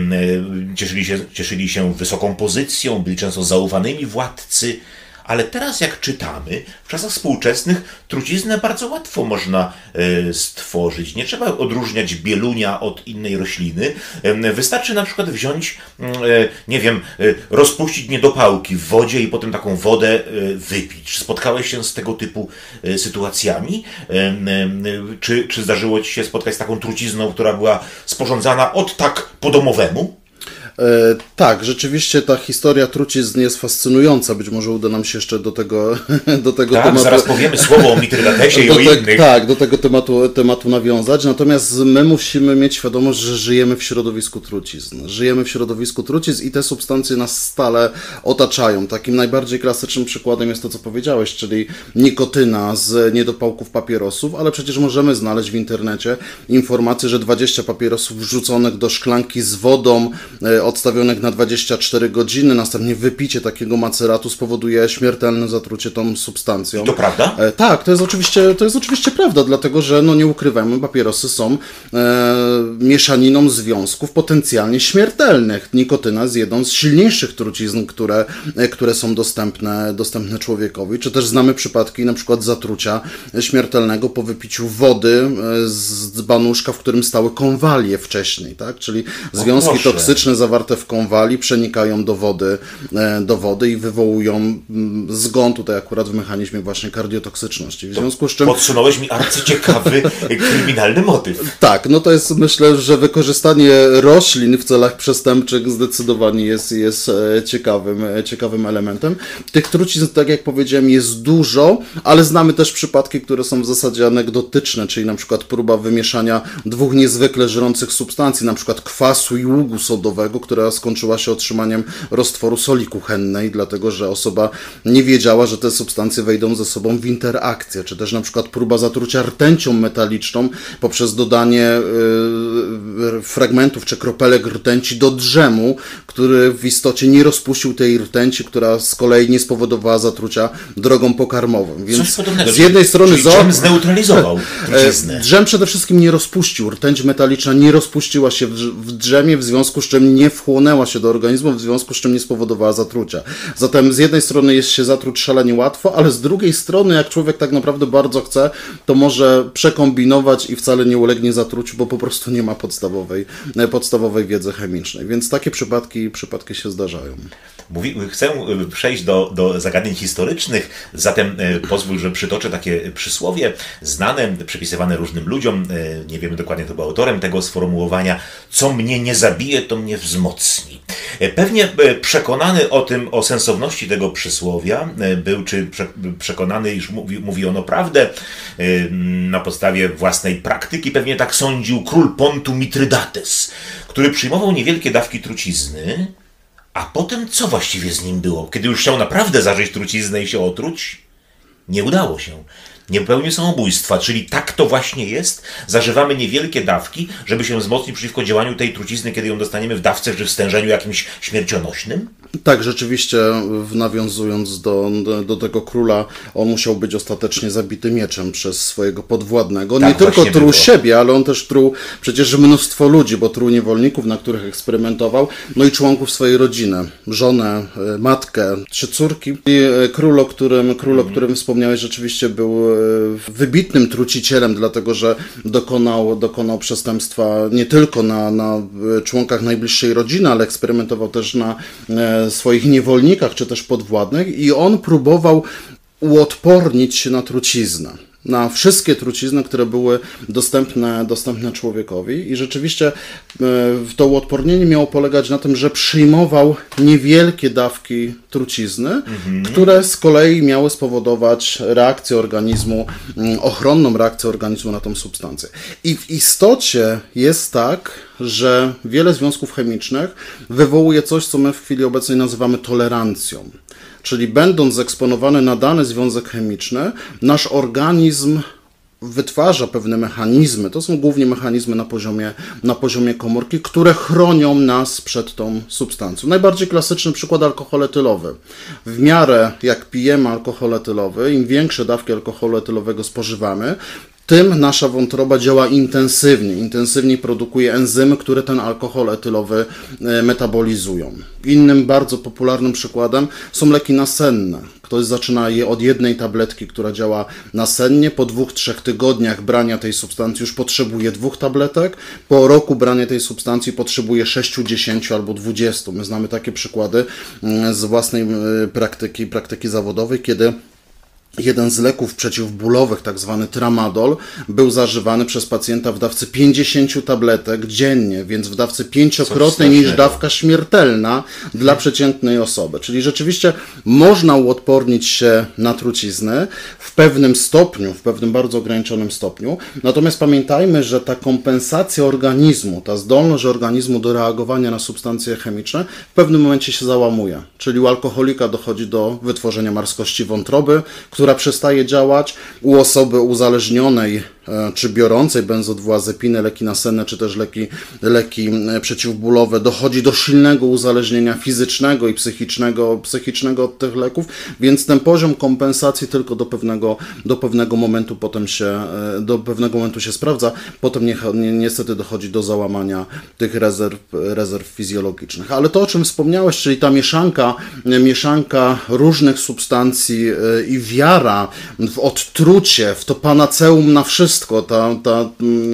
cieszyli się, cieszyli się wysoką pozycją, byli często zaufanymi władcy. Ale teraz jak czytamy, w czasach współczesnych truciznę bardzo łatwo można e, stworzyć. Nie trzeba odróżniać bielunia od innej rośliny. E, wystarczy na przykład wziąć, e, nie wiem, e, rozpuścić niedopałki w wodzie i potem taką wodę e, wypić. Spotkałeś się z tego typu e, sytuacjami? E, e, czy, czy zdarzyło ci się spotkać z taką trucizną, która była sporządzana od tak po domowemu? E, tak, rzeczywiście ta historia trucizn jest fascynująca. Być może uda nam się jeszcze do tego, do tego tak, tematu... zaraz powiemy słowo o Mitrydatesie i o te, innych. Tak, do tego tematu, tematu nawiązać. Natomiast my musimy mieć świadomość, że żyjemy w środowisku trucizn. Żyjemy w środowisku trucizn i te substancje nas stale otaczają. Takim najbardziej klasycznym przykładem jest to, co powiedziałeś, czyli nikotyna z niedopałków papierosów, ale przecież możemy znaleźć w internecie informację, że dwadzieścia papierosów wrzuconych do szklanki z wodą odstawionych na dwadzieścia cztery godziny, następnie wypicie takiego maceratu spowoduje śmiertelne zatrucie tą substancją. I to prawda? E, tak, to jest oczywiście, to jest oczywiście prawda, dlatego że, no nie ukrywajmy, papierosy są e, mieszaniną związków potencjalnie śmiertelnych. Nikotyna jest jedną z silniejszych trucizn, które, e, które są dostępne, dostępne człowiekowi, czy też znamy przypadki na przykład zatrucia śmiertelnego po wypiciu wody e, z banuszka, w którym stały konwalie wcześniej, tak? Czyli związki toksyczne zawarte w konwali przenikają do wody, do wody i wywołują zgon tutaj akurat w mechanizmie właśnie kardiotoksyczności. W związku z czym... Podsunąłeś mi arcyciekawy kryminalny motyw. Tak, no to jest, myślę, że wykorzystanie roślin w celach przestępczych zdecydowanie jest, jest ciekawym, ciekawym elementem. Tych trucizn, tak jak powiedziałem, jest dużo, ale znamy też przypadki, które są w zasadzie anegdotyczne, czyli na przykład próba wymieszania dwóch niezwykle żrących substancji, na przykład kwasu i ługu sodowego, która skończyła się otrzymaniem roztworu soli kuchennej, dlatego że osoba nie wiedziała, że te substancje wejdą ze sobą w interakcję, czy też na przykład próba zatrucia rtęcią metaliczną poprzez dodanie y, fragmentów czy kropelek rtęci do drzemu, który w istocie nie rozpuścił tej rtęci, która z kolei nie spowodowała zatrucia drogą pokarmową. Więc Coś podobnego. z jednej strony Czyli drzem zneutralizował truciznę. Drzem przede wszystkim nie rozpuścił. Rtęć metaliczna nie rozpuściła się w drzemie, w związku z czym nie wchłonęła się do organizmu, w związku z czym nie spowodowała zatrucia. Zatem z jednej strony jest się zatruć szalenie łatwo, ale z drugiej strony, jak człowiek tak naprawdę bardzo chce, to może przekombinować i wcale nie ulegnie zatruciu, bo po prostu nie ma podstawowej, podstawowej wiedzy chemicznej. Więc takie przypadki, przypadki się zdarzają. Mówi, chcę przejść do, do zagadnień historycznych, zatem pozwól, że przytoczę takie przysłowie znane, przypisywane różnym ludziom, nie wiemy dokładnie, kto był autorem tego sformułowania: co mnie nie zabije, to mnie wzmocni. Pewnie przekonany o tym, o sensowności tego przysłowia był, czy przekonany, iż mówi, mówi ono prawdę na podstawie własnej praktyki, pewnie tak sądził król Pontu Mitrydates, który przyjmował niewielkie dawki trucizny. A potem co właściwie z nim było? Kiedy już chciał naprawdę zażyć truciznę i się otruć? Nie udało się. Nie popełnił samobójstwa, czyli tak to właśnie jest. Zażywamy niewielkie dawki, żeby się wzmocnić przeciwko działaniu tej trucizny, kiedy ją dostaniemy w dawce czy w stężeniu jakimś śmiercionośnym? Tak, rzeczywiście, nawiązując do, do, do tego króla, on musiał być ostatecznie zabity mieczem przez swojego podwładnego. Tak, nie tylko truł było. siebie, ale on też truł przecież mnóstwo ludzi, bo truł niewolników, na których eksperymentował, no i członków swojej rodziny, żonę, matkę, trzy córki. I król, o którym, król, o którym wspomniałeś, rzeczywiście był wybitnym trucicielem, dlatego że dokonał, dokonał przestępstwa nie tylko na, na członkach najbliższej rodziny, ale eksperymentował też na swoich niewolnikach, czy też podwładnych, i on próbował uodpornić się na truciznę, na wszystkie trucizny, które były dostępne, dostępne człowiekowi, i rzeczywiście to uodpornienie miało polegać na tym, że przyjmował niewielkie dawki trucizny, mhm. które z kolei miały spowodować reakcję organizmu, ochronną reakcję organizmu na tą substancję. I w istocie jest tak, że wiele związków chemicznych wywołuje coś, co my w chwili obecnej nazywamy tolerancją. Czyli będąc eksponowany na dany związek chemiczny, nasz organizm wytwarza pewne mechanizmy, to są głównie mechanizmy na poziomie, na poziomie komórki, które chronią nas przed tą substancją. Najbardziej klasyczny przykład: alkohol etylowy. W miarę jak pijemy alkohol etylowy, im większe dawki alkoholu etylowego spożywamy, tym nasza wątroba działa intensywnie, intensywniej produkuje enzymy, które ten alkohol etylowy metabolizują. Innym bardzo popularnym przykładem są leki nasenne. Ktoś zaczyna je od jednej tabletki, która działa nasennie, po dwóch, trzech tygodniach brania tej substancji już potrzebuje dwóch tabletek, po roku brania tej substancji potrzebuje sześciu, dziesięciu albo dwudziestu. My znamy takie przykłady z własnej praktyki, praktyki zawodowej, kiedy jeden z leków przeciwbólowych, tak zwany tramadol, był zażywany przez pacjenta w dawce pięćdziesięciu tabletek dziennie, więc w dawce pięciokrotnej niż dawka śmiertelna dla przeciętnej osoby. Czyli rzeczywiście można uodpornić się na truciznę w pewnym stopniu, w pewnym bardzo ograniczonym stopniu. Natomiast pamiętajmy, że ta kompensacja organizmu, ta zdolność organizmu do reagowania na substancje chemiczne w pewnym momencie się załamuje. Czyli u alkoholika dochodzi do wytworzenia marskości wątroby, która przestaje działać. U osoby uzależnionej czy biorącej benzodiazepiny, leki nasenne, czy też leki, leki przeciwbólowe, dochodzi do silnego uzależnienia fizycznego i psychicznego, psychicznego od tych leków, więc ten poziom kompensacji tylko do pewnego, do pewnego momentu potem się, do pewnego momentu się sprawdza, potem ni ni niestety dochodzi do załamania tych rezerw, rezerw fizjologicznych. Ale to, o czym wspomniałeś, czyli ta mieszanka, mieszanka różnych substancji i wiara w odtrucie, w to panaceum na wszystko, Ta, ta,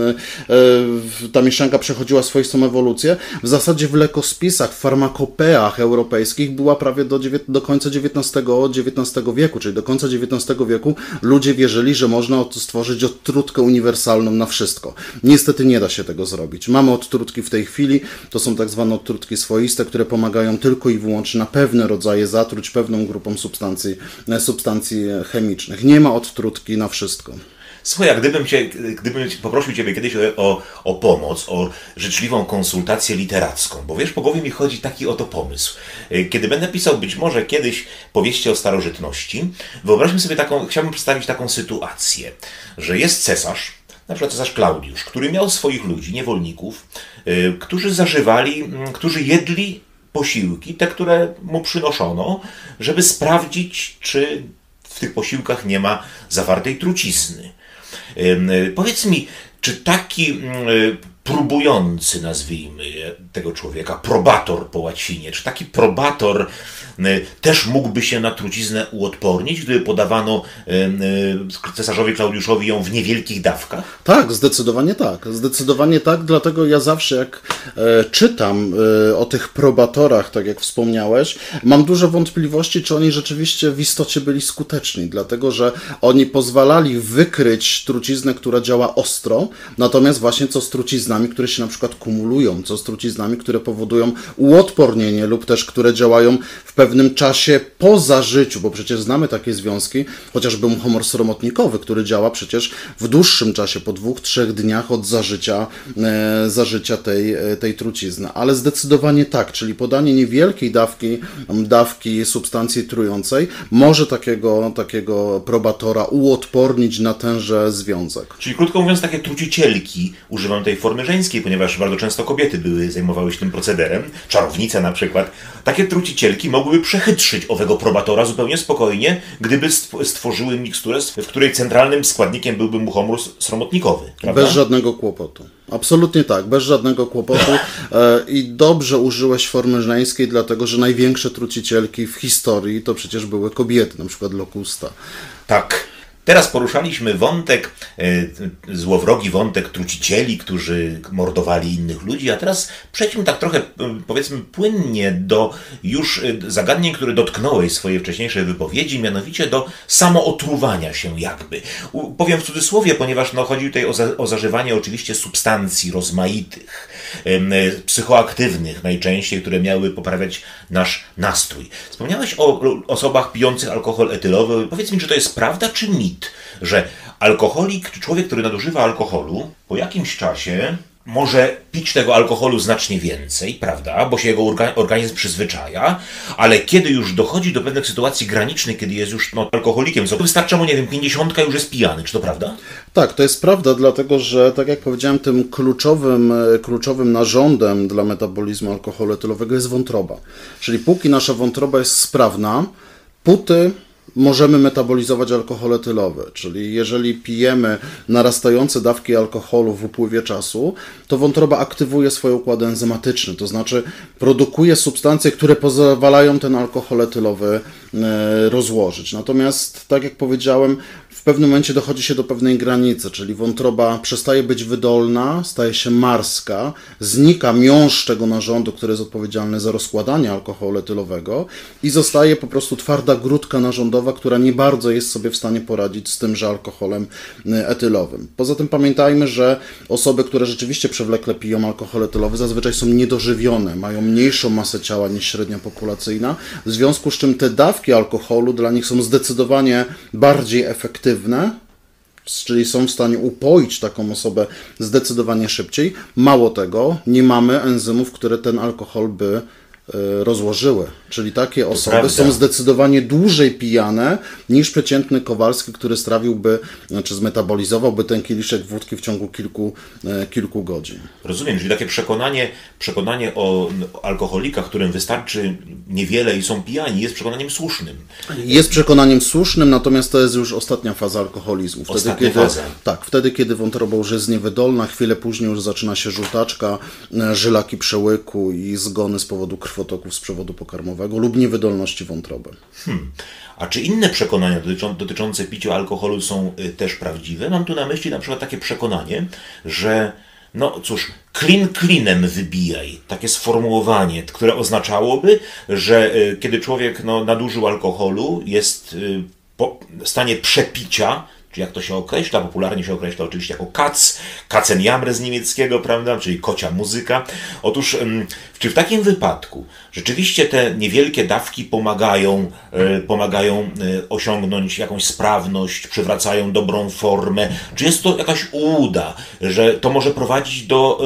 ta mieszanka przechodziła swoistą ewolucję. W zasadzie w lekospisach, w farmakopeach europejskich była prawie do, do końca dziewiętnastego wieku, czyli do końca dziewiętnastego wieku ludzie wierzyli, że można stworzyć odtrutkę uniwersalną na wszystko. Niestety nie da się tego zrobić. Mamy odtrutki w tej chwili, to są tak zwane odtrutki swoiste, które pomagają tylko i wyłącznie na pewne rodzaje zatruć pewną grupą substancji, substancji chemicznych. Nie ma odtrutki na wszystko. Słuchaj, a gdybym, cię, gdybym poprosił Ciebie kiedyś o, o, o pomoc, o życzliwą konsultację literacką, bo wiesz, po głowie mi chodzi taki oto pomysł. Kiedy będę pisał być może kiedyś powieści o starożytności, wyobraźmy sobie taką, chciałbym przedstawić taką sytuację, że jest cesarz, na przykład cesarz Klaudiusz, który miał swoich ludzi, niewolników, yy, którzy zażywali, yy, którzy jedli posiłki, te, które mu przynoszono, żeby sprawdzić, czy w tych posiłkach nie ma zawartej trucizny. Yy, powiedz mi, czy taki yy, próbujący, nazwijmy tego człowieka, probator po łacinie, czy taki probator też mógłby się na truciznę uodpornić, gdyby podawano cesarzowi Klaudiuszowi ją w niewielkich dawkach? Tak, zdecydowanie tak. Zdecydowanie tak, dlatego ja zawsze jak e, czytam e, o tych probatorach, tak jak wspomniałeś, mam duże wątpliwości, czy oni rzeczywiście w istocie byli skuteczni, dlatego że oni pozwalali wykryć truciznę, która działa ostro, natomiast właśnie co z truciznami, które się na przykład kumulują, co z truciznami, które powodują uodpornienie lub też które działają w pewnym czasie po zażyciu, bo przecież znamy takie związki, chociażby muchomor sromotnikowy, który działa przecież w dłuższym czasie, po dwóch, trzech dniach od zażycia, e, zażycia tej, tej trucizny. Ale zdecydowanie tak, czyli podanie niewielkiej dawki, dawki substancji trującej może takiego, takiego probatora uodpornić na tenże związek. Czyli krótko mówiąc, takie trucicielki, używam tej formy żeńskiej, ponieważ bardzo często kobiety były, zajmowały się tym procederem, czarownice na przykład. Takie trucicielki mogłyby przechytrzyć owego probatora zupełnie spokojnie, gdyby stworzyły miksturę, w której centralnym składnikiem byłby muchomor sromotnikowy. Prawda? Bez żadnego kłopotu. Absolutnie tak, bez żadnego kłopotu. E, I dobrze użyłeś formy żeńskiej, dlatego że największe trucicielki w historii to przecież były kobiety, na przykład Locusta. Tak. Teraz poruszaliśmy wątek, e, złowrogi wątek trucicieli, którzy mordowali innych ludzi, a teraz przejdźmy tak trochę, powiedzmy, płynnie do już zagadnień, które dotknąłeś w swojej wcześniejszej wypowiedzi, mianowicie do samootruwania się jakby. U, powiem w cudzysłowie, ponieważ no, chodzi tutaj o, za, o zażywanie oczywiście substancji rozmaitych, e, psychoaktywnych najczęściej, które miały poprawiać nasz nastrój. Wspomniałeś o osobach pijących alkohol etylowy. Powiedz mi, czy to jest prawda, czy mit? Że alkoholik, czy człowiek, który nadużywa alkoholu, po jakimś czasie może pić tego alkoholu znacznie więcej, prawda, bo się jego organizm przyzwyczaja, ale kiedy już dochodzi do pewnych sytuacji granicznych, kiedy jest już no, alkoholikiem, to wystarcza mu, nie wiem, pięćdziesiątka już jest pijany, czy to prawda? Tak, to jest prawda, dlatego że, tak jak powiedziałem, tym kluczowym, kluczowym narządem dla metabolizmu alkoholu etylowego jest wątroba. Czyli póki nasza wątroba jest sprawna, póty możemy metabolizować alkohol etylowy, czyli jeżeli pijemy narastające dawki alkoholu w upływie czasu, to wątroba aktywuje swoje układy enzymatyczne, to znaczy produkuje substancje, które pozwalają ten alkohol etylowy rozłożyć. Natomiast, tak jak powiedziałem, w pewnym momencie dochodzi się do pewnej granicy, czyli wątroba przestaje być wydolna, staje się marska, znika miąższ tego narządu, który jest odpowiedzialny za rozkładanie alkoholu etylowego i zostaje po prostu twarda grudka narządowa, która nie bardzo jest sobie w stanie poradzić z tymże alkoholem etylowym. Poza tym pamiętajmy, że osoby, które rzeczywiście przewlekle piją alkohol etylowy, zazwyczaj są niedożywione, mają mniejszą masę ciała niż średnia populacyjna, w związku z czym te dawki alkoholu dla nich są zdecydowanie bardziej efektywne, czyli są w stanie upoić taką osobę zdecydowanie szybciej. Mało tego, nie mamy enzymów, które ten alkohol by rozłożyły. Czyli takie osoby są zdecydowanie dłużej pijane niż przeciętny Kowalski, który strawiłby, znaczy zmetabolizowałby ten kieliszek wódki w ciągu kilku, kilku godzin. Rozumiem, czyli takie przekonanie, przekonanie o alkoholikach, którym wystarczy niewiele i są pijani, jest przekonaniem słusznym. Jest przekonaniem słusznym, natomiast to jest już ostatnia faza alkoholizmu. Wtedy, Ostatnia kiedy, faza. Tak, wtedy kiedy wątroba już jest niewydolna, chwilę później już zaczyna się żółtaczka, żylaki przełyku i zgony z powodu krwotoków z przewodu pokarmowego lub niewydolności wątroby. Hmm. A czy inne przekonania dotyczą, dotyczące picia alkoholu są y, też prawdziwe? Mam tu na myśli na przykład takie przekonanie, że no cóż, klin klinem wybijaj. Takie sformułowanie, które oznaczałoby, że y, kiedy człowiek no, nadużył alkoholu, jest y, po, w stanie przepicia, czy jak to się określa, popularnie się określa oczywiście jako kac, Katzenjammer z niemieckiego, prawda, czyli kocia muzyka. Otóż czy w takim wypadku rzeczywiście te niewielkie dawki pomagają, pomagają osiągnąć jakąś sprawność, przywracają dobrą formę? Czy jest to jakaś ułuda, że to może prowadzić do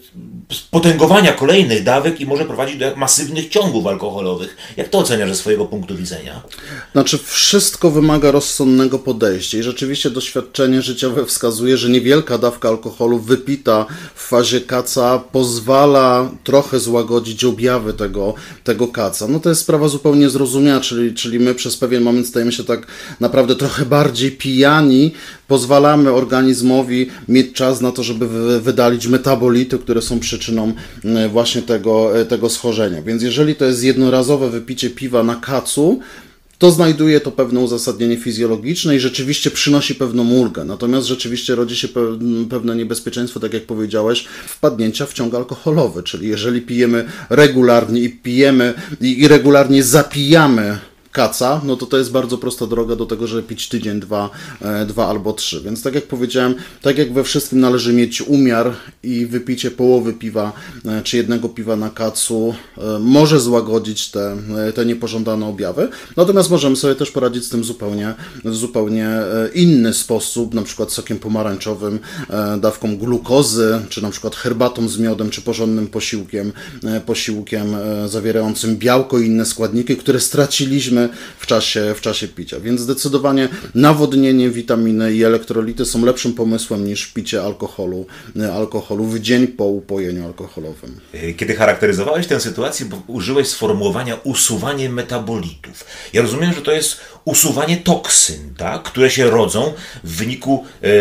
potęgowania kolejnych dawek i może prowadzić do masywnych ciągów alkoholowych? Jak to oceniasz ze swojego punktu widzenia? Znaczy, wszystko wymaga rozsądnego podejścia i rzeczywiście doświadczenie życiowe wskazuje, że niewielka dawka alkoholu wypita w fazie kaca pozwala trochę złagodzić objawy tego, tego kaca. No to jest sprawa zupełnie zrozumiała, czyli, czyli my przez pewien moment stajemy się tak naprawdę trochę bardziej pijani, pozwalamy organizmowi mieć czas na to, żeby wydalić metabolity, które są przyczyną właśnie tego, tego schorzenia. Więc jeżeli to jest jednorazowe wypicie piwa na kacu, to znajduje to pewne uzasadnienie fizjologiczne i rzeczywiście przynosi pewną ulgę. Natomiast rzeczywiście rodzi się pewne niebezpieczeństwo, tak jak powiedziałeś, wpadnięcia w ciąg alkoholowy. Czyli jeżeli pijemy regularnie i pijemy i regularnie zapijamy kaca, no to to jest bardzo prosta droga do tego, żeby pić tydzień, dwa, dwa albo trzy. Więc tak jak powiedziałem, tak jak we wszystkim należy mieć umiar i wypicie połowy piwa czy jednego piwa na kacu może złagodzić te, te niepożądane objawy. Natomiast możemy sobie też poradzić z tym zupełnie, w zupełnie inny sposób, na przykład sokiem pomarańczowym, dawką glukozy, czy na przykład herbatą z miodem, czy porządnym posiłkiem, posiłkiem zawierającym białko i inne składniki, które straciliśmy w czasie, w czasie picia. Więc zdecydowanie nawodnienie, witaminy i elektrolity są lepszym pomysłem niż picie alkoholu, alkoholu w dzień po upojeniu alkoholowym. Kiedy charakteryzowałeś tę sytuację, użyłeś sformułowania usuwanie metabolitów. Ja rozumiem, że to jest usuwanie toksyn, tak? Które się rodzą w wyniku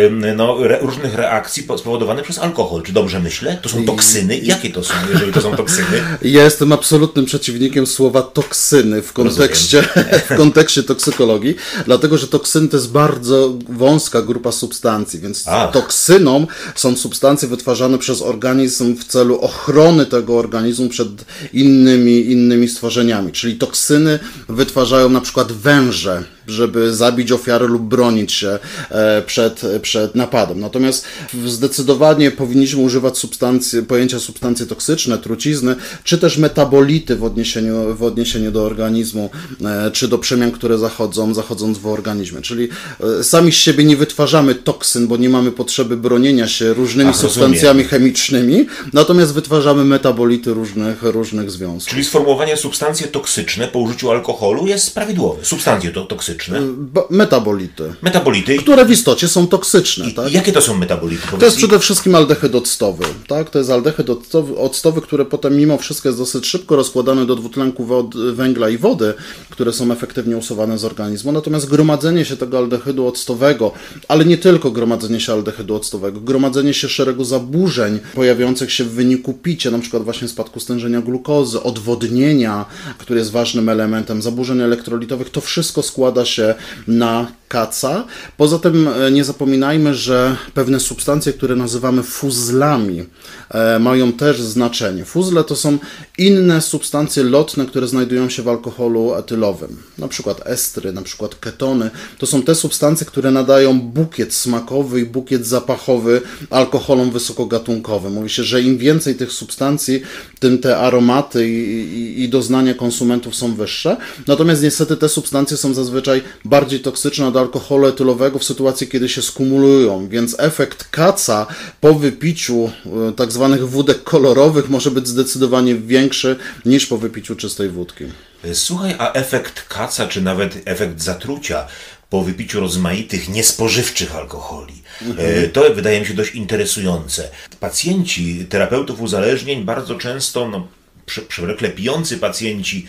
no, re, różnych reakcji spowodowanych przez alkohol. Czy dobrze myślę? To są toksyny? Jakie to są, jeżeli to są toksyny? Ja jestem absolutnym przeciwnikiem słowa toksyny w kontekście, w kontekście toksykologii, dlatego że toksyny to jest bardzo wąska grupa substancji, więc Ach. toksyną są substancje wytwarzane przez organizm w celu ochrony tego organizmu przed innymi, innymi stworzeniami. Czyli toksyny wytwarzają na przykład węże, żeby zabić ofiarę lub bronić się przed, przed napadem. Natomiast zdecydowanie powinniśmy używać substancji, pojęcia substancje toksyczne, trucizny, czy też metabolity w odniesieniu, w odniesieniu do organizmu, czy do przemian, które zachodzą, zachodząc w organizmie. Czyli sami z siebie nie wytwarzamy toksyn, bo nie mamy potrzeby bronienia się różnymi Ach, substancjami rozumiem. chemicznymi, natomiast wytwarzamy metabolity różnych, różnych związków. Czyli sformułowanie substancje toksyczne po użyciu alkoholu jest prawidłowe. Substancje to toksyczne. Metabolity. Metabolity. Które w istocie są toksyczne. I, tak? Jakie to są metabolity? Powiedz to jest przede wszystkim aldehyd octowy. Tak? To jest aldehyd octowy, który potem mimo wszystko jest dosyć szybko rozkładany do dwutlenku wody, węgla i wody, które są efektywnie usuwane z organizmu. Natomiast gromadzenie się tego aldehydu octowego, ale nie tylko gromadzenie się aldehydu octowego, gromadzenie się szeregu zaburzeń pojawiających się w wyniku picia, na przykład właśnie spadku stężenia glukozy, odwodnienia, który jest ważnym elementem, zaburzeń elektrolitowych, to wszystko składa się na kaca. Poza tym nie zapominajmy, że pewne substancje, które nazywamy fuzlami, e, mają też znaczenie. Fuzle to są inne substancje lotne, które znajdują się w alkoholu etylowym. Na przykład estry, na przykład ketony. To są te substancje, które nadają bukiet smakowy i bukiet zapachowy alkoholom wysokogatunkowym. Mówi się, że im więcej tych substancji, tym te aromaty i, i, i doznania konsumentów są wyższe. Natomiast niestety te substancje są zazwyczaj bardziej toksyczne od alkoholu etylowego w sytuacji, kiedy się skumulują, więc efekt kaca po wypiciu tak zwanych wódek kolorowych może być zdecydowanie większy niż po wypiciu czystej wódki. Słuchaj, a efekt kaca, czy nawet efekt zatrucia po wypiciu rozmaitych niespożywczych alkoholi, mhm. to wydaje mi się dość interesujące. Pacjenci terapeutów uzależnień bardzo często, no, przewlekle pijący pacjenci,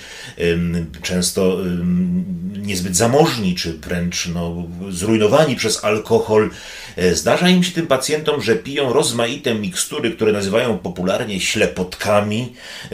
często niezbyt zamożni, czy wręcz no, zrujnowani przez alkohol, zdarza im się tym pacjentom, że piją rozmaite mikstury, które nazywają popularnie ślepotkami.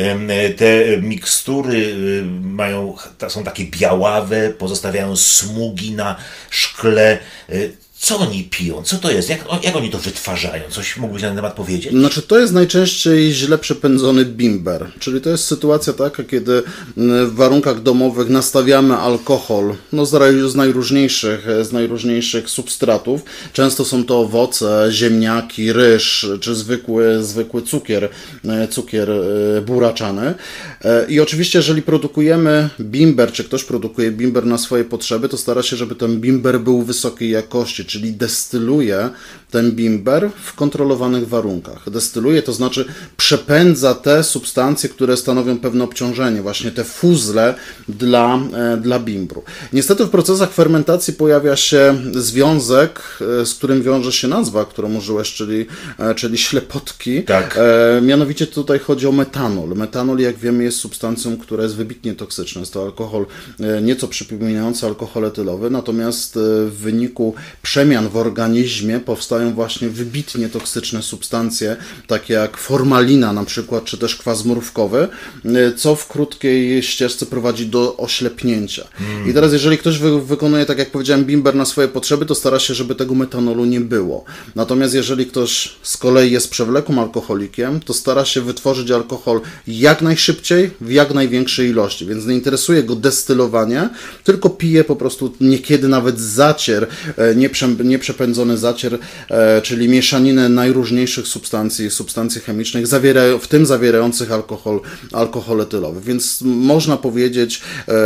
Te mikstury mają, są takie białawe, pozostawiają smugi na szkle. Co oni piją? Co to jest? Jak, jak oni to wytwarzają? Coś mógłbyś na ten temat powiedzieć? Znaczy, to jest najczęściej źle przepędzony bimber, czyli to jest sytuacja taka, kiedy w warunkach domowych nastawiamy alkohol no, z najróżniejszych, z najróżniejszych substratów. Często są to owoce, ziemniaki, ryż, czy zwykły, zwykły cukier, cukier buraczany. I oczywiście, jeżeli produkujemy bimber, czy ktoś produkuje bimber na swoje potrzeby, to stara się, żeby ten bimber był wysokiej jakości, czyli destyluje ten bimber w kontrolowanych warunkach. Destyluje, to znaczy przepędza te substancje, które stanowią pewne obciążenie, właśnie te fuzle dla, dla bimbru. Niestety w procesach fermentacji pojawia się związek, z którym wiąże się nazwa, którą użyłeś, czyli, czyli ślepotki. Tak. E, mianowicie tutaj chodzi o metanol. Metanol, jak wiemy, jest substancją, która jest wybitnie toksyczna. Jest to alkohol e, nieco przypominający alkohol etylowy, natomiast w wyniku przemian w organizmie powstają właśnie wybitnie toksyczne substancje, takie jak formalina na przykład, czy też kwas mrówkowy, co w krótkiej ścieżce prowadzi do oślepnięcia. Mm. I teraz, jeżeli ktoś wy wykonuje, tak jak powiedziałem, bimber na swoje potrzeby, to stara się, żeby tego metanolu nie było. Natomiast jeżeli ktoś z kolei jest przewlekłym alkoholikiem, to stara się wytworzyć alkohol jak najszybciej, w jak największej ilości, więc nie interesuje go destylowanie, tylko pije po prostu niekiedy nawet zacier, nieprze nieprzepędzony zacier, czyli mieszaninę najróżniejszych substancji, substancji chemicznych, zawierają, w tym zawierających alkohol, alkohol etylowy. Więc można powiedzieć,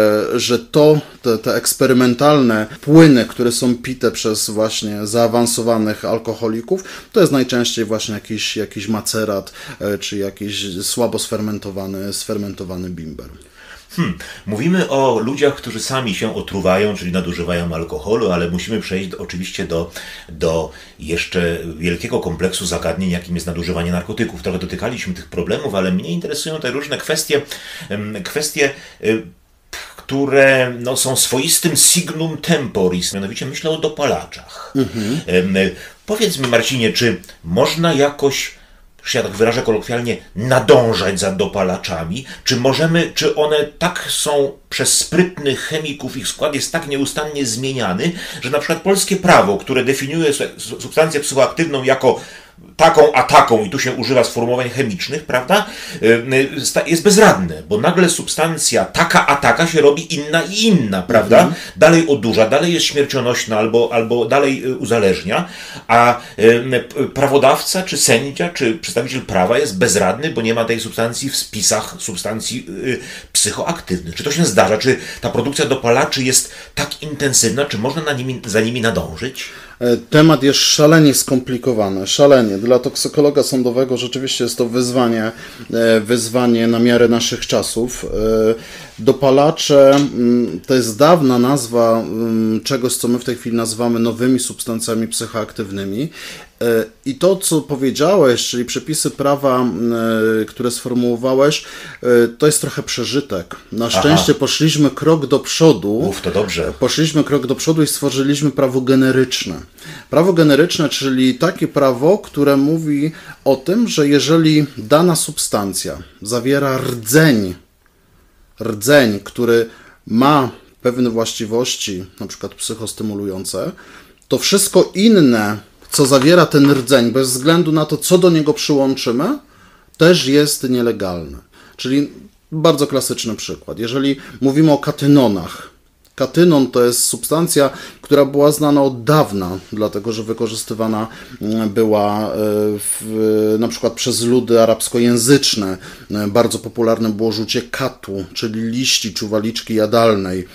że to, te, te eksperymentalne płyny, które są pite przez właśnie zaawansowanych alkoholików, to jest najczęściej właśnie jakiś, jakiś macerat, czy jakiś słabo sfermentowany, sfermentowany bimber. Hmm. Mówimy o ludziach, którzy sami się otruwają, czyli nadużywają alkoholu, ale musimy przejść do, oczywiście do, do jeszcze wielkiego kompleksu zagadnień, jakim jest nadużywanie narkotyków. Trochę dotykaliśmy tych problemów, ale mnie interesują te różne kwestie, kwestie które no, są swoistym signum temporis, mianowicie myślę o dopalaczach. Mhm. Powiedz mi, Marcinie, czy można jakoś, że ja tak wyrażę kolokwialnie, nadążać za dopalaczami? Czy możemy, czy one tak są przez sprytnych chemików, ich skład jest tak nieustannie zmieniany, że na przykład polskie prawo, które definiuje substancję psychoaktywną jako taką a taką, i tu się używa sformułowań chemicznych, prawda, jest bezradne, bo nagle substancja taka a taka się robi inna i inna, prawda, mhm. dalej odurza, dalej jest śmiercionośna albo, albo dalej uzależnia, a prawodawca, czy sędzia, czy przedstawiciel prawa jest bezradny, bo nie ma tej substancji w spisach substancji psychoaktywnych. Czy to się zdarza? Czy ta produkcja dopalaczy jest tak intensywna? Czy można na nimi, za nimi nadążyć? Temat jest szalenie skomplikowany, szalenie. Dla toksykologa sądowego rzeczywiście jest to wyzwanie, wyzwanie na miarę naszych czasów. Dopalacze to jest dawna nazwa czegoś, co my w tej chwili nazywamy nowymi substancjami psychoaktywnymi. I to, co powiedziałeś, czyli przepisy prawa, które sformułowałeś, to jest trochę przeżytek. Na szczęście Aha. poszliśmy krok do przodu. Uf, to dobrze. Poszliśmy krok do przodu i stworzyliśmy prawo generyczne. Prawo generyczne, czyli takie prawo, które mówi o tym, że jeżeli dana substancja zawiera rdzeń, rdzeń, który ma pewne właściwości, na przykład psychostymulujące, to wszystko inne, co zawiera ten rdzeń, bez względu na to, co do niego przyłączymy, też jest nielegalne. Czyli bardzo klasyczny przykład. Jeżeli mówimy o katynonach, katynon to jest substancja, która była znana od dawna, dlatego że wykorzystywana była w, na przykład przez ludy arabskojęzyczne. Bardzo popularne było rzucie katu, czyli liści czuwaliczki jadalnej,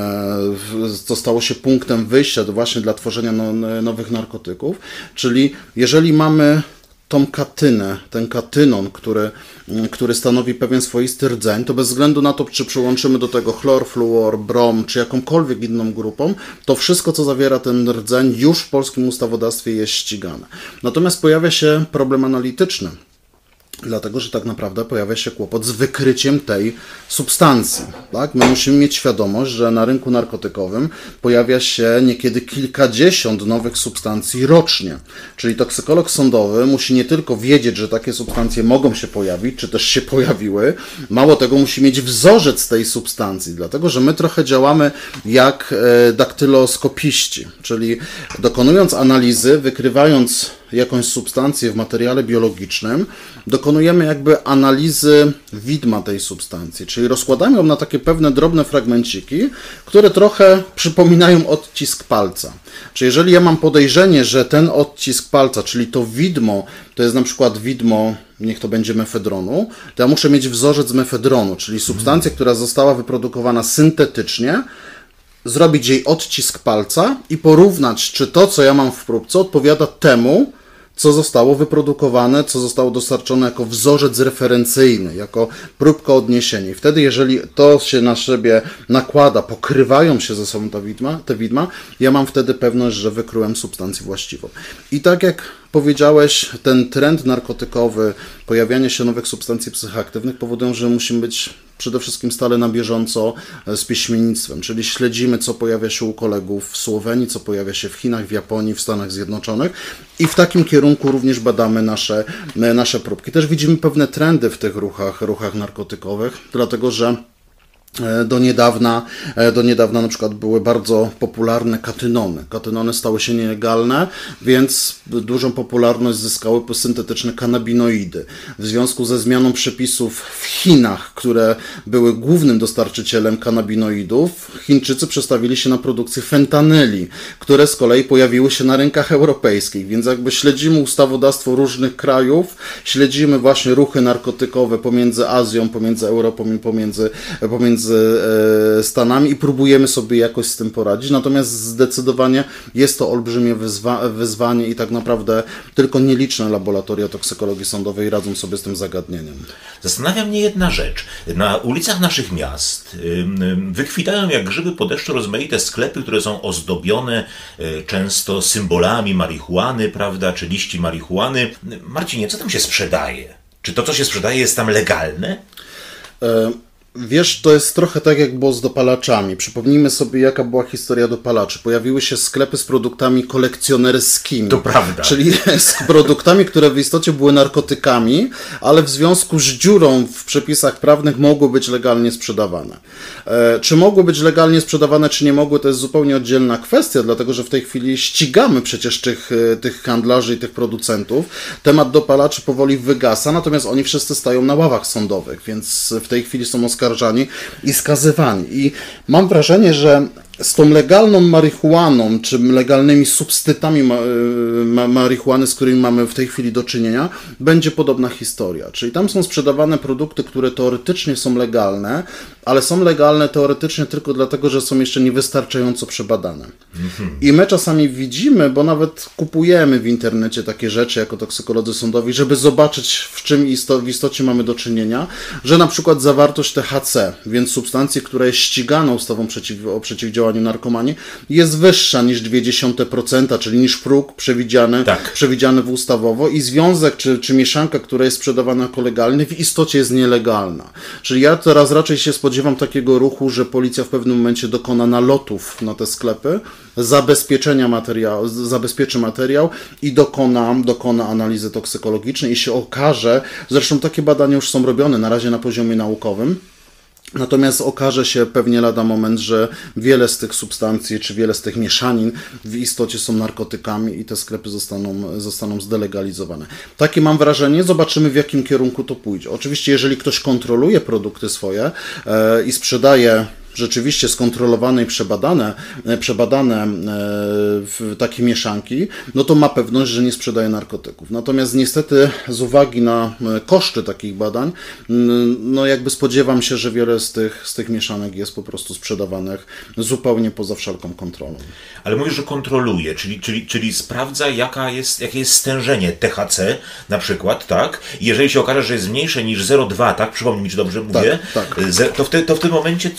co stało się punktem wyjścia właśnie dla tworzenia nowych narkotyków. Czyli jeżeli mamy tą katynę, ten katynon, który, który stanowi pewien swoisty rdzeń, to bez względu na to, czy przyłączymy do tego chlor, fluor, brom, czy jakąkolwiek inną grupą, to wszystko, co zawiera ten rdzeń, już w polskim ustawodawstwie jest ścigane. Natomiast pojawia się problem analityczny. Dlatego, że tak naprawdę pojawia się kłopot z wykryciem tej substancji. Tak? My musimy mieć świadomość, że na rynku narkotykowym pojawia się niekiedy kilkadziesiąt nowych substancji rocznie. Czyli toksykolog sądowy musi nie tylko wiedzieć, że takie substancje mogą się pojawić, czy też się pojawiły, mało tego musi mieć wzorzec tej substancji, dlatego, że my trochę działamy jak daktyloskopiści, czyli dokonując analizy, wykrywając jakąś substancję w materiale biologicznym, dokonujemy jakby analizy widma tej substancji, czyli rozkładamy ją na takie pewne drobne fragmenciki, które trochę przypominają odcisk palca. Czyli jeżeli ja mam podejrzenie, że ten odcisk palca, czyli to widmo, to jest na przykład widmo, niech to będzie mefedronu, to ja muszę mieć wzorzec mefedronu, czyli substancję, która została wyprodukowana syntetycznie, zrobić jej odcisk palca i porównać, czy to, co ja mam w próbce, odpowiada temu, co zostało wyprodukowane, co zostało dostarczone jako wzorzec referencyjny, jako próbka odniesienia. I wtedy, jeżeli to się na siebie nakłada, pokrywają się ze sobą te widma, te widma, ja mam wtedy pewność, że wykryłem substancję właściwą. I tak jak powiedziałeś, ten trend narkotykowy, pojawianie się nowych substancji psychoaktywnych powodują, że musimy być przede wszystkim stale na bieżąco z piśmiennictwem, czyli śledzimy, co pojawia się u kolegów w Słowenii, co pojawia się w Chinach, w Japonii, w Stanach Zjednoczonych i w takim kierunku również badamy nasze, nasze próbki. Też widzimy pewne trendy w tych ruchach, ruchach narkotykowych, dlatego że Do niedawna, do niedawna na przykład były bardzo popularne katynony. Katynony stały się nielegalne, więc dużą popularność zyskały syntetyczne kanabinoidy. W związku ze zmianą przepisów w Chinach, które były głównym dostarczycielem kanabinoidów, Chińczycy przestawili się na produkcję fentanyli, które z kolei pojawiły się na rynkach europejskich. Więc jakby śledzimy ustawodawstwo różnych krajów, śledzimy właśnie ruchy narkotykowe pomiędzy Azją, pomiędzy Europą i pomiędzy, pomiędzy z Stanami i próbujemy sobie jakoś z tym poradzić. Natomiast zdecydowanie jest to olbrzymie wyzwa wyzwanie i tak naprawdę tylko nieliczne laboratoria toksykologii sądowej radzą sobie z tym zagadnieniem. Zastanawia mnie jedna rzecz. Na ulicach naszych miast wykwitają jak grzyby po deszczu rozmaite sklepy, które są ozdobione często symbolami marihuany, prawda, czy liści marihuany. Marcinie, co tam się sprzedaje? Czy to, co się sprzedaje, jest tam legalne? E Wiesz, to jest trochę tak, jak było z dopalaczami. Przypomnijmy sobie, jaka była historia dopalaczy. Pojawiły się sklepy z produktami kolekcjonerskimi. To prawda. Czyli z produktami, które w istocie były narkotykami, ale w związku z dziurą w przepisach prawnych mogły być legalnie sprzedawane. E, czy mogły być legalnie sprzedawane, czy nie mogły, to jest zupełnie oddzielna kwestia, dlatego że w tej chwili ścigamy przecież tych, tych handlarzy i tych producentów. Temat dopalaczy powoli wygasa, natomiast oni wszyscy stają na ławach sądowych, więc w tej chwili są oskarżeni i skazywani. I mam wrażenie, że z tą legalną marihuaną, czy legalnymi substytami ma, ma, marihuany, z którymi mamy w tej chwili do czynienia, będzie podobna historia. Czyli tam są sprzedawane produkty, które teoretycznie są legalne, ale są legalne teoretycznie tylko dlatego, że są jeszcze niewystarczająco przebadane. Mm-hmm. I my czasami widzimy, bo nawet kupujemy w internecie takie rzeczy jako toksykolodzy sądowi, żeby zobaczyć, w czym isto, w istocie mamy do czynienia, że na przykład zawartość T H C, więc substancji, która jest ścigana ustawą przeciw, o przeciwdziałaniu narkomanii, jest wyższa niż zero przecinek dwa procent, czyli niż próg przewidziany, tak. przewidziany w ustawowo i związek czy, czy mieszanka, która jest sprzedawana jako legalny, w istocie jest nielegalna. Czyli ja teraz raczej się spodziewam takiego ruchu, że policja w pewnym momencie dokona nalotów na te sklepy, zabezpieczenia materiału, zabezpieczy materiał i dokona, dokona analizy toksykologicznej i się okaże, zresztą takie badania już są robione na razie na poziomie naukowym, natomiast okaże się pewnie lada moment, że wiele z tych substancji, czy wiele z tych mieszanin w istocie są narkotykami i te sklepy zostaną, zostaną zdelegalizowane. Takie mam wrażenie, zobaczymy w jakim kierunku to pójdzie. Oczywiście jeżeli ktoś kontroluje produkty swoje e, i sprzedaje rzeczywiście skontrolowane i przebadane, przebadane w takie mieszanki, no to ma pewność, że nie sprzedaje narkotyków. Natomiast niestety z uwagi na koszty takich badań, no jakby spodziewam się, że wiele z tych, z tych mieszanek jest po prostu sprzedawanych zupełnie poza wszelką kontrolą. Ale mówisz, że kontroluje, czyli, czyli, czyli sprawdza, jaka jest, jakie jest stężenie T H C na przykład, tak? I jeżeli się okaże, że jest mniejsze niż zero przecinek dwa, tak? Przypomnij mi, czy dobrze mówię? Tak, tak. To w, te, to w tym momencie co? To w tym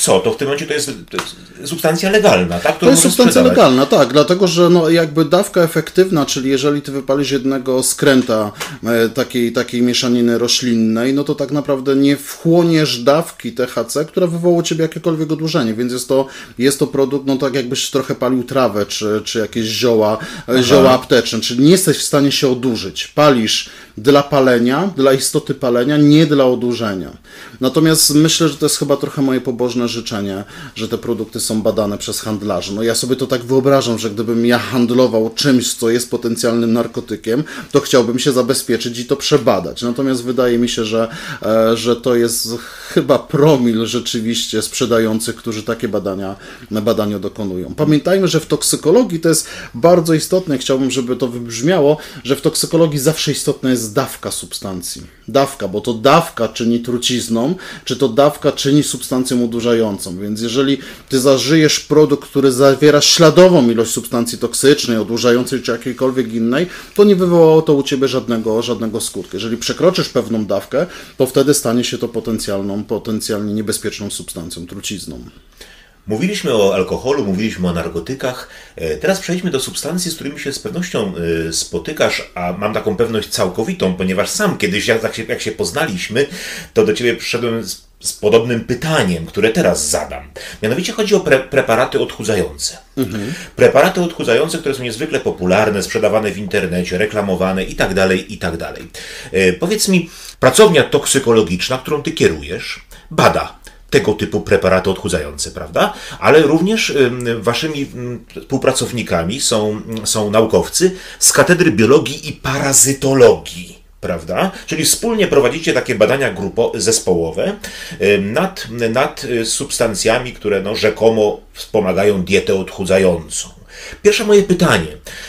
tym momencie to jest, to jest substancja legalna, tak? To jest substancja sprzedawać. legalna, tak, dlatego że no, jakby dawka efektywna, czyli jeżeli ty wypalisz jednego skręta e, takiej, takiej mieszaniny roślinnej, no to tak naprawdę nie wchłoniesz dawki T H C, która wywoła u ciebie jakiekolwiek odurzenie, więc jest to, jest to produkt, no tak jakbyś trochę palił trawę, czy, czy jakieś zioła, Aha. zioła apteczne, czyli nie jesteś w stanie się odurzyć. Palisz dla palenia, dla istoty palenia, nie dla odurzenia. Natomiast myślę, że to jest chyba trochę moje pobożne życzenie, że te produkty są badane przez handlarzy. No ja sobie to tak wyobrażam, że gdybym ja handlował czymś, co jest potencjalnym narkotykiem, to chciałbym się zabezpieczyć i to przebadać. Natomiast wydaje mi się, że, że to jest chyba promil rzeczywiście sprzedających, którzy takie badania, badania dokonują. Pamiętajmy, że w toksykologii to jest bardzo istotne, chciałbym, żeby to wybrzmiało, że w toksykologii zawsze istotna jest dawka substancji. Dawka, bo to dawka czyni trucizną, czy to dawka czyni substancją odurzającą. Więc jeżeli ty zażyjesz produkt, który zawiera śladową ilość substancji toksycznej, odurzającej czy jakiejkolwiek innej, to nie wywołało to u ciebie żadnego, żadnego skutku. Jeżeli przekroczysz pewną dawkę, to wtedy stanie się to potencjalną, potencjalnie niebezpieczną substancją, trucizną. Mówiliśmy o alkoholu, mówiliśmy o narkotykach. Teraz przejdźmy do substancji, z którymi się z pewnością spotykasz, a mam taką pewność całkowitą, ponieważ sam kiedyś, jak się, jak się poznaliśmy, to do ciebie przyszedłem z, z podobnym pytaniem, które teraz zadam. Mianowicie chodzi o pre, preparaty odchudzające. Mhm. Preparaty odchudzające, które są niezwykle popularne, sprzedawane w internecie, reklamowane i tak dalej, i tak dalej. Powiedz mi, pracownia toksykologiczna, którą ty kierujesz, bada tego typu preparaty odchudzające, prawda? Ale również waszymi współpracownikami są, są naukowcy z Katedry Biologii i Parazytologii, prawda? Czyli wspólnie prowadzicie takie badania grupo, zespołowe nad, nad substancjami, które no, rzekomo wspomagają dietę odchudzającą. Pierwsze moje pytanie,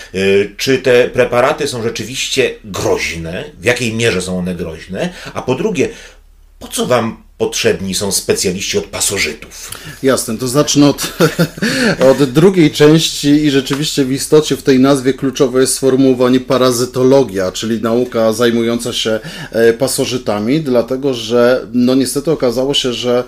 czy te preparaty są rzeczywiście groźne? W jakiej mierze są one groźne? A po drugie, po co wam potrzebni są specjaliści od pasożytów? Jasne, to zacznę od, od drugiej części i rzeczywiście w istocie w tej nazwie kluczowe jest sformułowanie parazytologia, czyli nauka zajmująca się pasożytami, dlatego że no niestety okazało się, że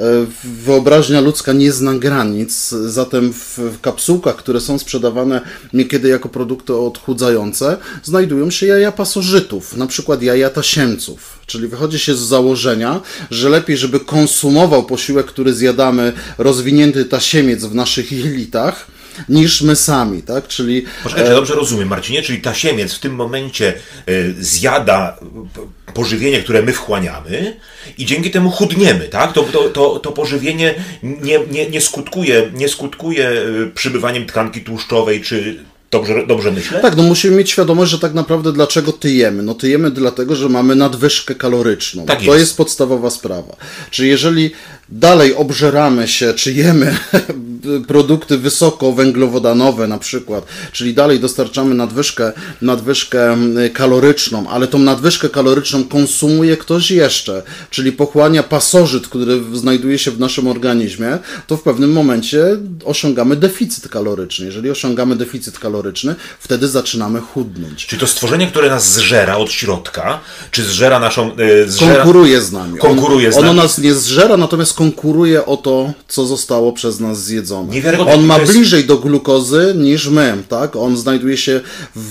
wyobraźnia ludzka nie zna granic, zatem w kapsułkach, które są sprzedawane niekiedy jako produkty odchudzające, znajdują się jaja pasożytów, na przykład jaja tasiemców, czyli wychodzi się z założenia, że lepiej, żeby konsumował posiłek, który zjadamy, rozwinięty tasiemiec w naszych jelitach, niż my sami, tak? Czyli... Poczekaj, czy dobrze rozumiem, Marcinie, czyli tasiemiec w tym momencie y, zjada pożywienie, które my wchłaniamy i dzięki temu chudniemy, tak? To, to, to, to pożywienie nie, nie, nie, skutkuje, nie skutkuje przybywaniem tkanki tłuszczowej, czy... Dobrze, dobrze myślę? Tak, no musimy mieć świadomość, że tak naprawdę dlaczego tyjemy? No tyjemy dlatego, że mamy nadwyżkę kaloryczną. Tak to jest. jest podstawowa sprawa. Czyli jeżeli dalej obżeramy się, czy jemy produkty wysokowęglowodanowe na przykład, czyli dalej dostarczamy nadwyżkę, nadwyżkę kaloryczną, ale tą nadwyżkę kaloryczną konsumuje ktoś jeszcze, czyli pochłania pasożyt, który znajduje się w naszym organizmie, to w pewnym momencie osiągamy deficyt kaloryczny. Jeżeli osiągamy deficyt kaloryczny, wtedy zaczynamy chudnąć. Czyli to stworzenie, które nas zżera od środka, czy zżera naszą... Yy, zżera... Konkuruje z nami. Konkuruje On, z nami. Ono nas nie zżera, natomiast konkuruje o to, co zostało przez nas zjedzone. Niewiarygodne. On ma jest... bliżej do glukozy niż my, tak? On znajduje się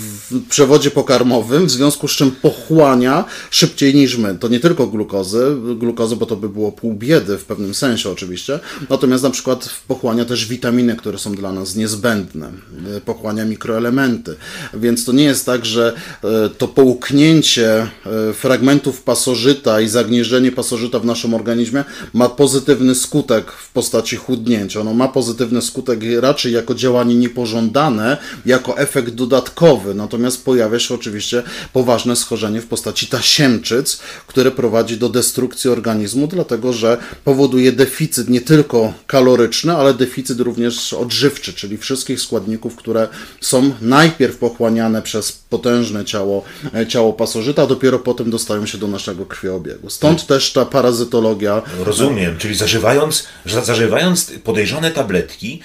w przewodzie pokarmowym, w związku z czym pochłania szybciej niż my. To nie tylko glukozy, glukozy, bo to by było pół biedy w pewnym sensie oczywiście, natomiast na przykład pochłania też witaminy, które są dla nas niezbędne. Pochłania mikroelementy. Więc to nie jest tak, że to połknięcie fragmentów pasożyta i zagnieżdżenie pasożyta w naszym organizmie ma pozytywny skutek w postaci chudnięcia. Ono ma pozytywny skutek raczej jako działanie niepożądane, jako efekt dodatkowy. Natomiast pojawia się oczywiście poważne schorzenie w postaci tasiemczyc, które prowadzi do destrukcji organizmu, dlatego że powoduje deficyt nie tylko kaloryczny, ale deficyt również odżywczy, czyli wszystkich składników, które są najpierw pochłaniane przez potężne ciało, ciało pasożyta, a dopiero potem dostają się do naszego krwiobiegu. Stąd też ta parazytologia. Rozumiem, czyli zażywając, zażywając podejrzane tabletki, tabletki,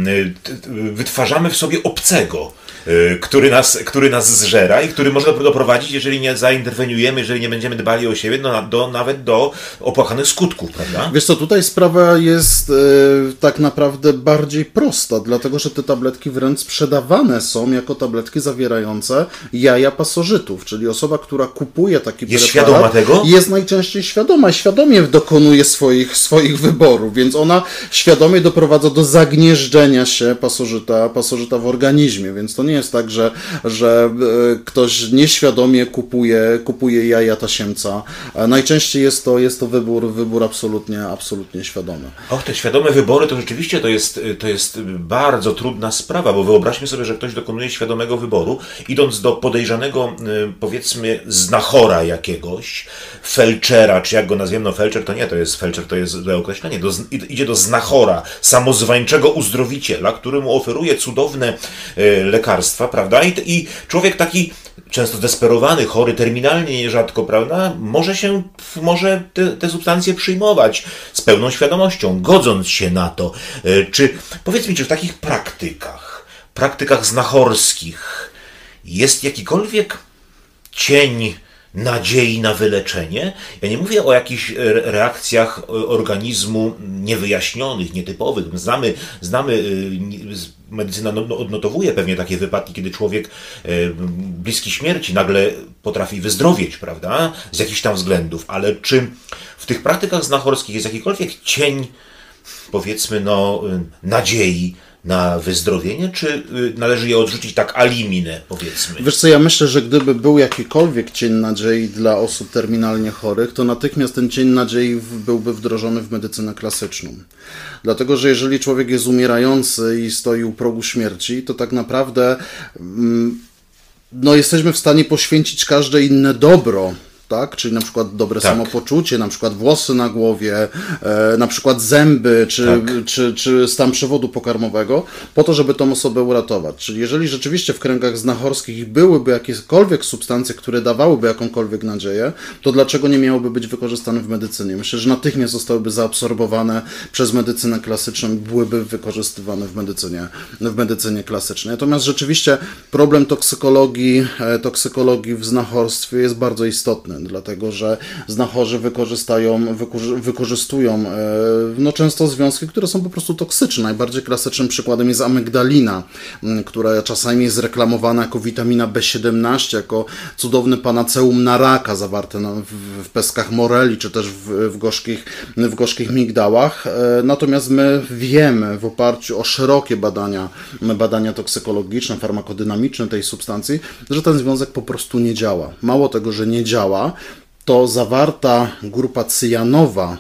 wytwarzamy w sobie obcego, który nas, który nas zżera i który może doprowadzić, jeżeli nie zainterweniujemy, jeżeli nie będziemy dbali o siebie, no, do, nawet do opłakanych skutków, prawda? Wiesz co, tutaj sprawa jest e, tak naprawdę bardziej prosta, dlatego że te tabletki wręcz sprzedawane są jako tabletki zawierające jaja pasożytów, czyli osoba, która kupuje taki jest preparat, świadoma tego? jest najczęściej świadoma, świadomie dokonuje swoich, swoich wyborów, więc ona świadomie doprowadza do zagnieżdżenia się pasożyta, pasożyta w organizmie, więc to nie jest tak, że, że ktoś nieświadomie kupuje, kupuje jaja tasiemca. Najczęściej jest to, jest to wybór, wybór absolutnie, absolutnie świadomy. Och, te świadome wybory to rzeczywiście to jest, to jest bardzo trudna sprawa, bo wyobraźmy sobie, że ktoś dokonuje świadomego wyboru, idąc do podejrzanego, powiedzmy, znachora jakiegoś, felczera, czy jak go nazwiemy, no felczer to nie, to jest felczer, to jest złe określenie, do, idzie do znachora, samozwańczego uzdrowiciela, który mu oferuje cudowne lekarstwa, prawda? I, I człowiek taki często zdesperowany, chory, terminalnie nierzadko, prawda? Może się, może te, te substancje przyjmować z pełną świadomością, godząc się na to. Czy, powiedz mi, czy w takich praktykach, praktykach znachorskich jest jakikolwiek cień nadziei na wyleczenie? Ja nie mówię o jakichś reakcjach organizmu niewyjaśnionych, nietypowych. Znamy, znamy medycyna odnotowuje pewnie takie wypadki, kiedy człowiek bliski śmierci nagle potrafi wyzdrowieć, prawda? Z jakichś tam względów. Ale czy w tych praktykach znachorskich jest jakikolwiek cień, powiedzmy, no, nadziei na wyzdrowienie, czy należy je odrzucić tak a limine, powiedzmy? Wiesz co, ja myślę, że gdyby był jakikolwiek cień nadziei dla osób terminalnie chorych, to natychmiast ten cień nadziei byłby wdrożony w medycynę klasyczną. Dlatego, że jeżeli człowiek jest umierający i stoi u progu śmierci, to tak naprawdę no, jesteśmy w stanie poświęcić każde inne dobro, tak? Czyli na przykład dobre tak. samopoczucie, na przykład włosy na głowie, e, na przykład zęby, czy, tak. czy, czy stan przewodu pokarmowego, po to, żeby tą osobę uratować. Czyli jeżeli rzeczywiście w kręgach znachorskich byłyby jakiekolwiek substancje, które dawałyby jakąkolwiek nadzieję, to dlaczego nie miałyby być wykorzystane w medycynie? Myślę, że natychmiast zostałyby zaabsorbowane przez medycynę klasyczną i byłyby wykorzystywane w medycynie, w medycynie klasycznej. Natomiast rzeczywiście problem toksykologii, toksykologii w znachorstwie jest bardzo istotny, dlatego że znachorzy wykorzystają, wykorzystują no, często związki, które są po prostu toksyczne. Najbardziej klasycznym przykładem jest amygdalina, która czasami jest reklamowana jako witamina B siedemnaście, jako cudowny panaceum na raka zawarte na, w, w peskach moreli, czy też w, w, gorzkich, w gorzkich migdałach. Natomiast my wiemy w oparciu o szerokie badania, badania toksykologiczne, farmakodynamiczne tej substancji, że ten związek po prostu nie działa. Mało tego, że nie działa, to zawarta grupa cyjanowa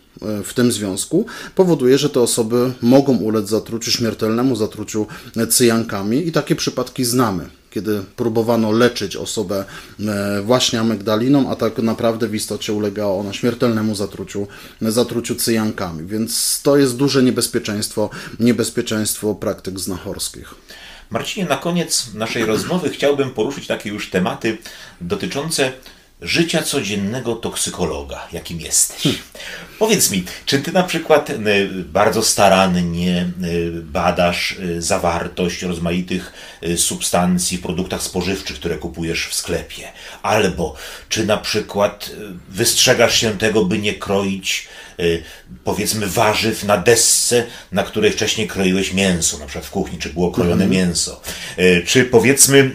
w tym związku powoduje, że te osoby mogą ulec zatruciu, śmiertelnemu zatruciu cyjankami i takie przypadki znamy, kiedy próbowano leczyć osobę właśnie amygdaliną, a tak naprawdę w istocie ulegała ona śmiertelnemu zatruciu, zatruciu cyjankami. Więc to jest duże niebezpieczeństwo, niebezpieczeństwo praktyk znachorskich. Marcinie, na koniec naszej rozmowy chciałbym poruszyć takie już tematy dotyczące życia codziennego toksykologa, jakim jesteś. Powiedz mi, czy ty na przykład bardzo starannie badasz zawartość rozmaitych substancji w produktach spożywczych, które kupujesz w sklepie? Albo czy na przykład wystrzegasz się tego, by nie kroić, powiedzmy, warzyw na desce, na której wcześniej kroiłeś mięso, na przykład w kuchni, czy było krojone mm. mięso? Czy powiedzmy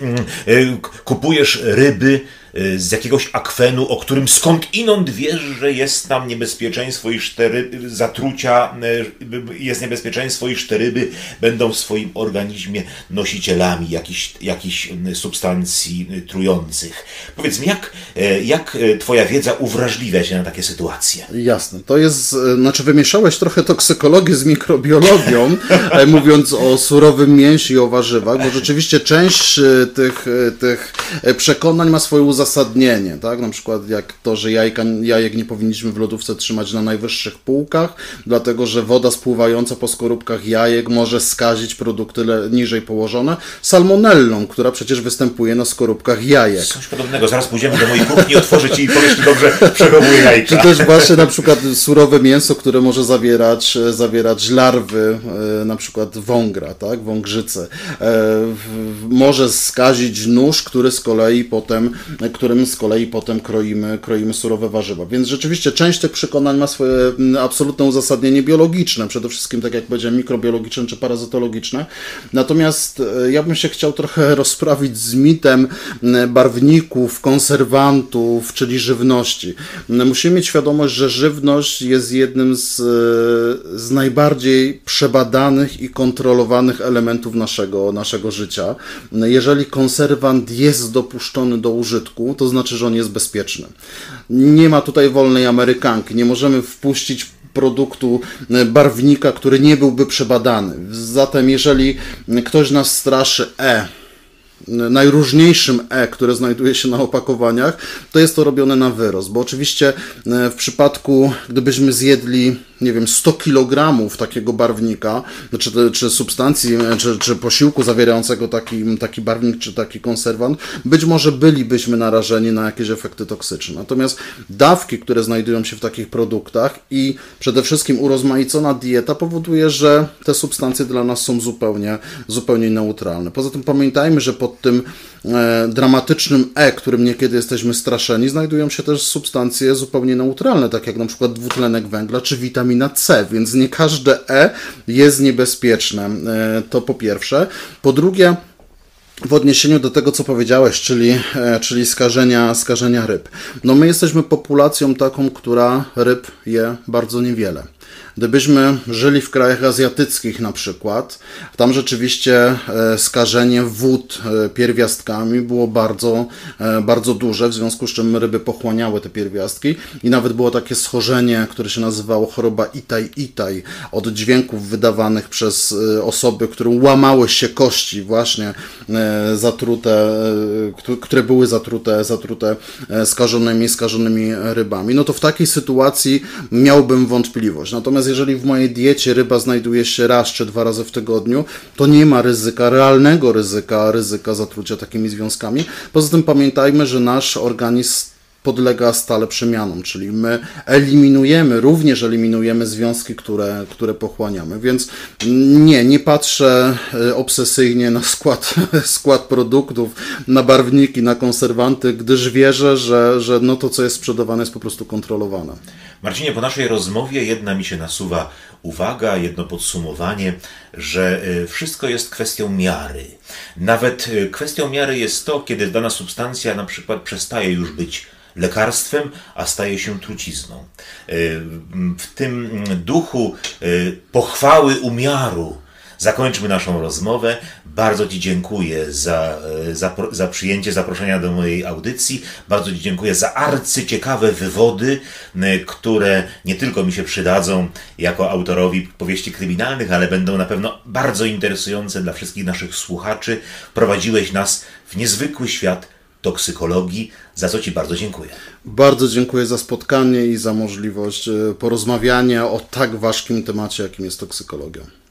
kupujesz ryby z jakiegoś akwenu, o którym skąd inąd wiesz, że jest tam niebezpieczeństwo, iż te ryby, zatrucia, jest niebezpieczeństwo, iż te ryby będą w swoim organizmie nosicielami jakichś, jakichś substancji trujących. Powiedz mi, jak, jak twoja wiedza uwrażliwia się na takie sytuacje? Jasne, to jest, znaczy wymieszałeś trochę toksykologię z mikrobiologią, mówiąc o surowym mięsie i o warzywach, bo rzeczywiście część tych, tych przekonań ma swoje uzasadnienie uzasadnienie, tak? Na przykład jak to, że jajka, jajek nie powinniśmy w lodówce trzymać na najwyższych półkach, dlatego że woda spływająca po skorupkach jajek może skazić produkty niżej położone salmonellą, która przecież występuje na skorupkach jajek. Coś podobnego. Zaraz pójdziemy do mojej kuchni, otworzę Ci i powiesz, czy dobrze przechowuję jajka. Czy też właśnie na przykład surowe mięso, które może zawierać, zawierać larwy, na przykład wągra, tak? Wągrzycy. Może skazić nóż, który z kolei potem, którym z kolei potem kroimy, kroimy surowe warzywa. Więc rzeczywiście część tych przekonań ma swoje absolutne uzasadnienie biologiczne, przede wszystkim, tak jak powiedziałem, mikrobiologiczne czy parazytologiczne. Natomiast ja bym się chciał trochę rozprawić z mitem barwników, konserwantów, czyli żywności. Musimy mieć świadomość, że żywność jest jednym z, z najbardziej przebadanych i kontrolowanych elementów naszego, naszego życia. Jeżeli konserwant jest dopuszczony do użytku, to znaczy, że on jest bezpieczny. Nie ma tutaj wolnej amerykanki, nie możemy wpuścić produktu barwnika, który nie byłby przebadany. Zatem jeżeli ktoś nas straszy E, najróżniejszym E, które znajduje się na opakowaniach, to jest to robione na wyrost, bo oczywiście w przypadku, gdybyśmy zjedli, nie wiem, sto kilogramów takiego barwnika, czy, czy substancji, czy, czy posiłku zawierającego taki, taki barwnik, czy taki konserwant, być może bylibyśmy narażeni na jakieś efekty toksyczne. Natomiast dawki, które znajdują się w takich produktach i przede wszystkim urozmaicona dieta powoduje, że te substancje dla nas są zupełnie, zupełnie neutralne. Poza tym pamiętajmy, że pod tym e, dramatycznym E, którym niekiedy jesteśmy straszeni, znajdują się też substancje zupełnie neutralne, tak jak na przykład dwutlenek węgla czy witamina C, więc nie każde E jest niebezpieczne. E, to po pierwsze. Po drugie, w odniesieniu do tego, co powiedziałeś, czyli, e, czyli skażenia, skażenia ryb. No my jesteśmy populacją taką, która ryb je bardzo niewiele. Gdybyśmy żyli w krajach azjatyckich na przykład, tam rzeczywiście skażenie wód pierwiastkami było bardzo, bardzo duże, w związku z czym ryby pochłaniały te pierwiastki i nawet było takie schorzenie, które się nazywało choroba itaj-itaj, od dźwięków wydawanych przez osoby, którym łamały się kości właśnie zatrute, które były zatrute, zatrute skażonymi, skażonymi rybami. No to w takiej sytuacji miałbym wątpliwość. Natomiast jeżeli w mojej diecie ryba znajduje się raz czy dwa razy w tygodniu, to nie ma ryzyka, realnego ryzyka, ryzyka zatrucia takimi związkami. Poza tym pamiętajmy, że nasz organizm podlega stale przemianom, czyli my eliminujemy, również eliminujemy związki, które, które pochłaniamy, więc nie, nie patrzę obsesyjnie na skład, skład produktów, na barwniki, na konserwanty, gdyż wierzę, że, że no to, co jest sprzedawane, jest po prostu kontrolowane. Marcinie, po naszej rozmowie jedna mi się nasuwa uwaga, jedno podsumowanie, że wszystko jest kwestią miary. Nawet kwestią miary jest to, kiedy dana substancja na przykład przestaje już być lekarstwem, a staje się trucizną. W tym duchu pochwały umiaru zakończmy naszą rozmowę. Bardzo Ci dziękuję za, za, za przyjęcie zaproszenia do mojej audycji. Bardzo Ci dziękuję za arcyciekawe wywody, które nie tylko mi się przydadzą jako autorowi powieści kryminalnych, ale będą na pewno bardzo interesujące dla wszystkich naszych słuchaczy. Prowadziłeś nas w niezwykły świat toksykologii, za co Ci bardzo dziękuję. Bardzo dziękuję za spotkanie i za możliwość porozmawiania o tak ważkim temacie, jakim jest toksykologia.